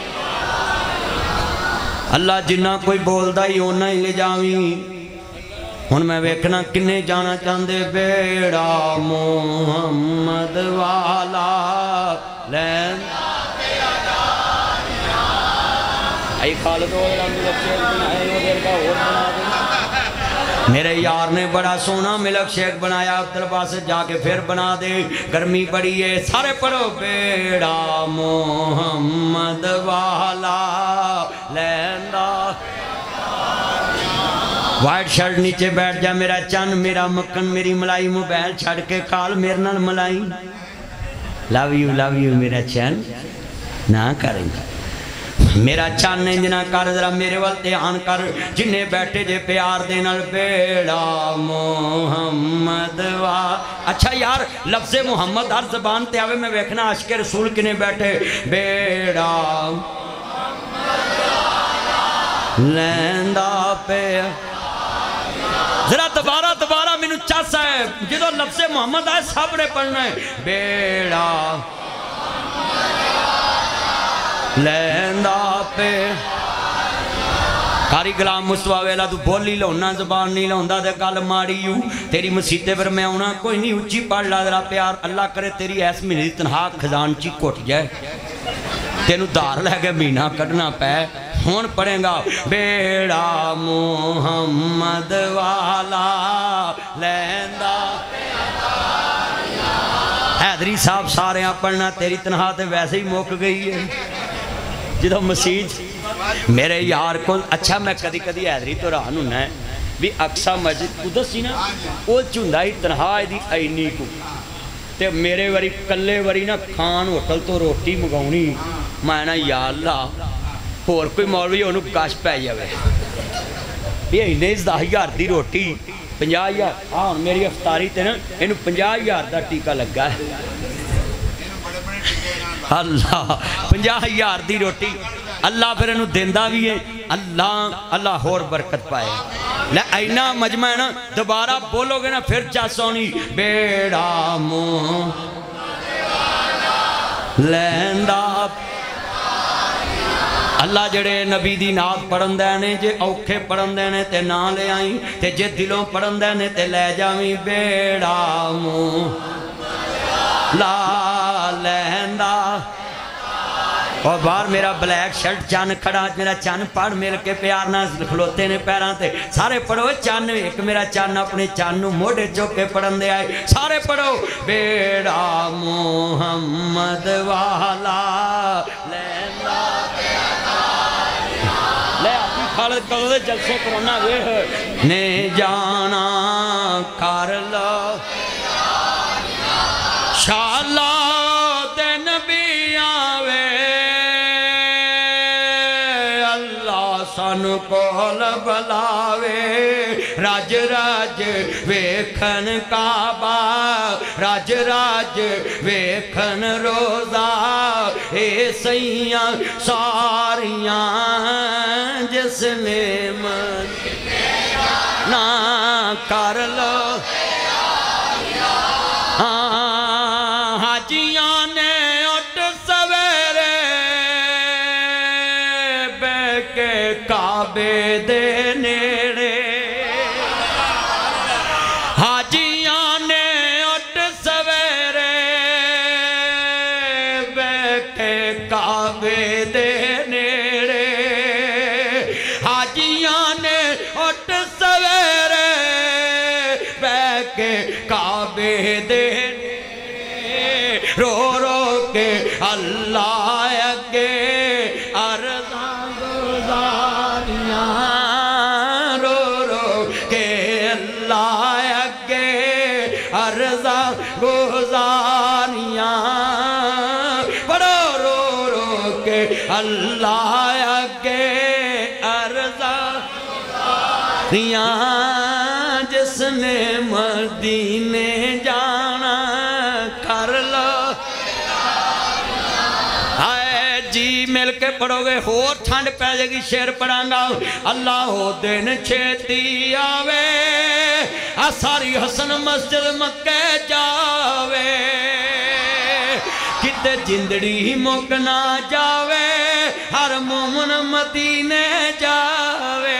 اللہ جنہ کوئی بولدا ہی ہونا ہی لے جاویں ہن میں ویکھنا کنے جانا چاندے بیڑا محمد والا لین آئی خالد و رحمت شیخ بنائے وہ دیر کا اور بنا دے میرے یار نے بڑا سونا ملک شیخ بنایا طلبہ سے جا کے پھر بنا دے گرمی بڑی ہے سارے پڑھو بیڑا محمد والا لیندہ وائٹ شرٹ نیچے بیٹھ جا میرا چن میرا مکن میری ملائی موبائل چھڑ کے کال میرے نال ملائی لو یو میرا چن نہ کریں میرا چن انجنا کر ذرا میرے والتے آن کر جنہیں بیٹھے جے پیار دینال بیڑا محمد اچھا یار لفظ محمد ہر زبان تے آوے میں ویکھنا عشق رسول کنے بیٹھے بیڑا لیندہ پہ ذرا دوبارہ میں چاہتا ہے جدو لفظ محمد آئے سب نے پڑھنا ہے بیڑا لیندا پہ قاری غلام مصطفیٰ ویلا تو بولی لونا زبان نہیں لوندا دے گل ماڑی یوں تیری مسیطے پر میں ہونا کوئی نہیں اچھی پڑھ لا ذرا پیار اللہ کرے تیری ایس مہینے دی تنہا خزانچی کٹ جائے تینو دار لے کے مہینہ کٹنا پہ ہون پڑھیں گا بیڑا محمد والا لیندا حیدری صاحب سارے آپ پڑھنا تیری تنہا تے ویسے ہی موک گئی ہے جدو مسیج میرے یار کو اچھا میں کدی کدی حیدری تو رہا نوں ہے بھی اقصہ مسجد ادھر سی نا وہ چوندہ ہی تنہا دی اینی کو تے میرے وری کلے وری نا کھان ہوٹل تو روٹی مگاؤنی میں نا یا اللہ اور کوئی مولوی انہوں کاش پہ جاوے بھی اینے اس 10,000 دی روٹی 50,000 ہاں میری افطاری تے نا انہوں 50,000 دا ٹیکہ لگا ہے اللہ 50,000 دی روٹی اللہ پھر انہوں دیندہ بھی ہے اللہ اور برکت پائے لے اینا مجمع ہے نا دوبارہ بولو گے نا پھر چاسونی بیڑا مو لیندہ اللہ جڑے نبی دی نات پڑھن دینے جے اوکھے پڑھن دینے تے نہ لے آئیں تے جے دلوں پڑھن دینے تے لے جاویں بیڑا مو لا لیندہ اور باہر میرا بلیک شرٹ چان کھڑا میرا چان پڑھ مل کے پیار نہ کھلوتے نے پیران تے سارے پڑھو چان ایک میرا چان اپنے چانو موڑے چوکے پڑھن دے آئے سارے پڑھو بیڑا محمد والا لیندہ لے اپنی خالد کرو دے جلسے کرونا وے نے جانا کر لو شاءاللہ دے نبی آوے اللہ سن کول بلاوے راج راج ویکھن کعبہ راج راج ویکھن روزہ اے سیاں ساریاں جس نے نہ کر لو حاجیاں نے اٹھ سویرے بے کے کعبے دے نیڑے حاجیاں نے اٹھ سویرے بے کے کعبے دے نیڑے حاجیاں نے اٹھ سویرے بے کے کعبے دے رو رو کے اللہ اگے عرضاں گزاریاں رو رو کے اللہ اگے عرضاں گزاریاں پڑھو رو رو کے اللہ اگے عرضاں گزاریاں جس نے مدینے جانا کر لو آئے جی مل کے پڑھو گے اور ٹھنڈ پہ جائے گی شعر پڑھاں گا اللہ ہو دن چھتی آوے ساری حسن مسجد مکہ جاوے کتے جندڑی مک نہ جاوے ہر مومن مدینے جاوے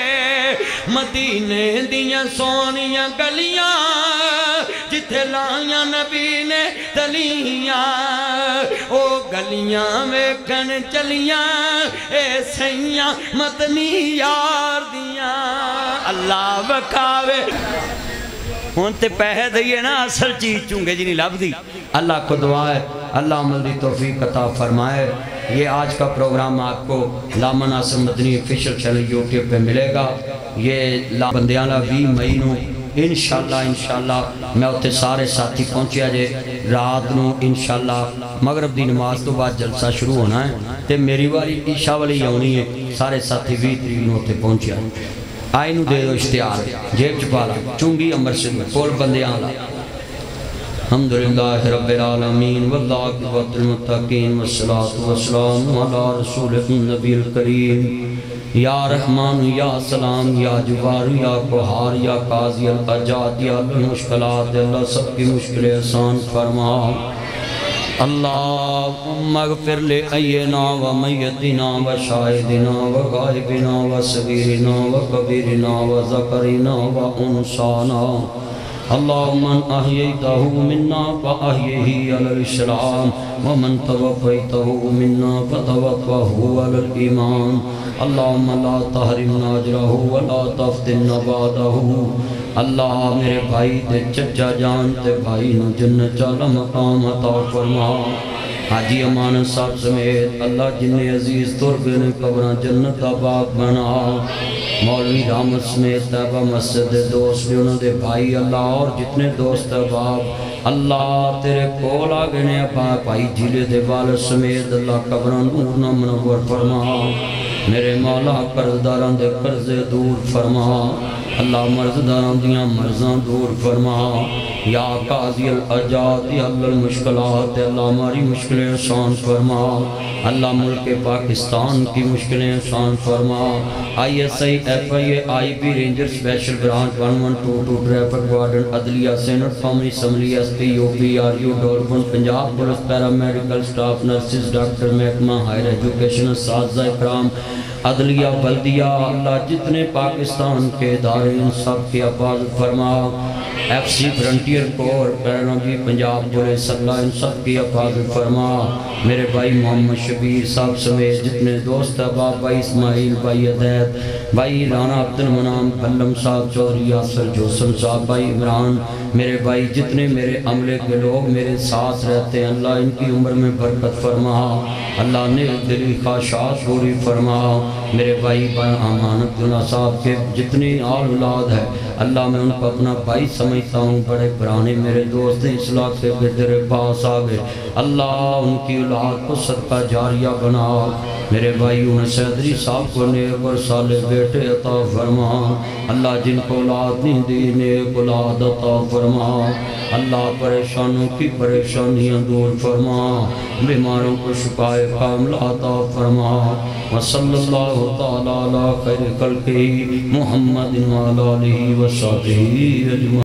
مدینے دیاں سونیاں گلیاں جتھے لائیاں نبی نے تلیاں او گلیاں ویکھن چلیاں اے سیاں مدنی یار دیاں اللہ بکھاوے ہون تے پہے دئیے نا اصل چیز چونگے جی نہیں لب دی اللہ کو دعا ہے اللہ عمل دی توفیق عطا فرمائے یہ آج کا پروگرام آپ کو لاما ناصر مدنی افیشل چینل یوٹیوب پہ ملے گا یہ بندیاں 20 مئی نو انشاءاللہ میں ہوتے سارے ساتھی پہنچے آجے رات نو انشاءاللہ مغرب دی نماز تو بعد جلسہ شروع ہونا ہے تے میری والی عشاء والی یونی ہے سارے ساتھی 20 تاریخ نو ہوتے پہنچے آئے نو دے دو اشتیار جیب چپالا چونگی امر سے پول بندیاں الحمدللہ رب العالمین والعاقبۃ للمتقین والصلاة والسلام علی رسول النبی الکریم یا رحمان یا سلام یا جبار یا قہار یا قاضی الحاجات یا مشکلات اللہ سب کی مشکل آسان فرما اللہم اغفر لأینا و میتنا و شاہدنا و غائبنا و صغیرنا و کبیرنا و ذکرنا و انسانا اللہم من احییتہ منا فاحیہی علی الاسلام ومن توفیتہ منا فتوفہ علی الایمان اللہم لا تحرمنا اجرہ ولا تفتنا بعدہ اللہ میرے بھائی دے چچا جان تے بھائی نو جنت والا مقام عطا فرما حاجی امان صاحب سمیت اللہ جن عزیز تربے نے قبراں جنت آباد بنا مولوی رحمت سمیت طیبہ مسجد دوست بھی انہوں دے بھائی اللہ اور جتنے دوست احباب اللہ تیرے کول آگے نے بھائی جھیلے دے والد سمیت اللہ قبراں نور نہ منور فرما میرے مولا قرضداران دے قرضے دور فرما اللہ مرضداران دیاں مرضاں دور فرما یا قاضی الاجات یا اللہ المشکلات اللہ ہماری مشکلیں آسان فرما اللہ ملک پاکستان کی مشکلیں آسان فرما I S I F I A I P ranger special branch 1122 traffic warden عدلیہ senate family assembly S P U P R U dolphin Punjab police paramedical staff nurses doctor محکمہ ہائر ایجوکیشن اساتذہ اکرام عدلیہ بلدیہ اللہ جتنے پاکستان کے ادارے ان سب کی حفاظت فرما ایف سی فرنٹیئر کور پیرانوی پنجاب پولیس اللہ ان سب کی حفاظت فرما میرے بھائی محمد شبیر صاحب سمیت جتنے دوست احباب بھائی اسماعیل بھائی عدید بھائی رانا عبد المنام بلم صاحب چوری یاسر جوسم صاحب بھائی عمران میرے بھائی جتنے میرے عملے کے لوگ میرے ساتھ رہتے ہیں اللہ ان کی عمر میں برکت فرما اللہ نے دلی خواہشات پوری فرما میرے بھائی امانت اللہ صاحب کے جتنی آل اولاد ہے اللہ میں ان کو اپنا بھائی سمجھتا ہوں بڑے پرانے میرے دوست ہیں اصلاح سے تیرے پاس آگے اللہ ان کی اولاد کو صدقہ جاریہ بنا میرے بھائی انہیں سیدری صاحب کو نیک اور صالح بیٹے عطا فرما اللہ جن کو اولاد نہیں دی نیک اولاد عطا فرما اللہ پریشانوں کی پریشانیاں دور فرما بیماروں کو شفائے کاملہ عطا فرما وصلی اللہ تعالی علی خیر خلقہ محمد وعلی آلہ وصحبہ اجمعین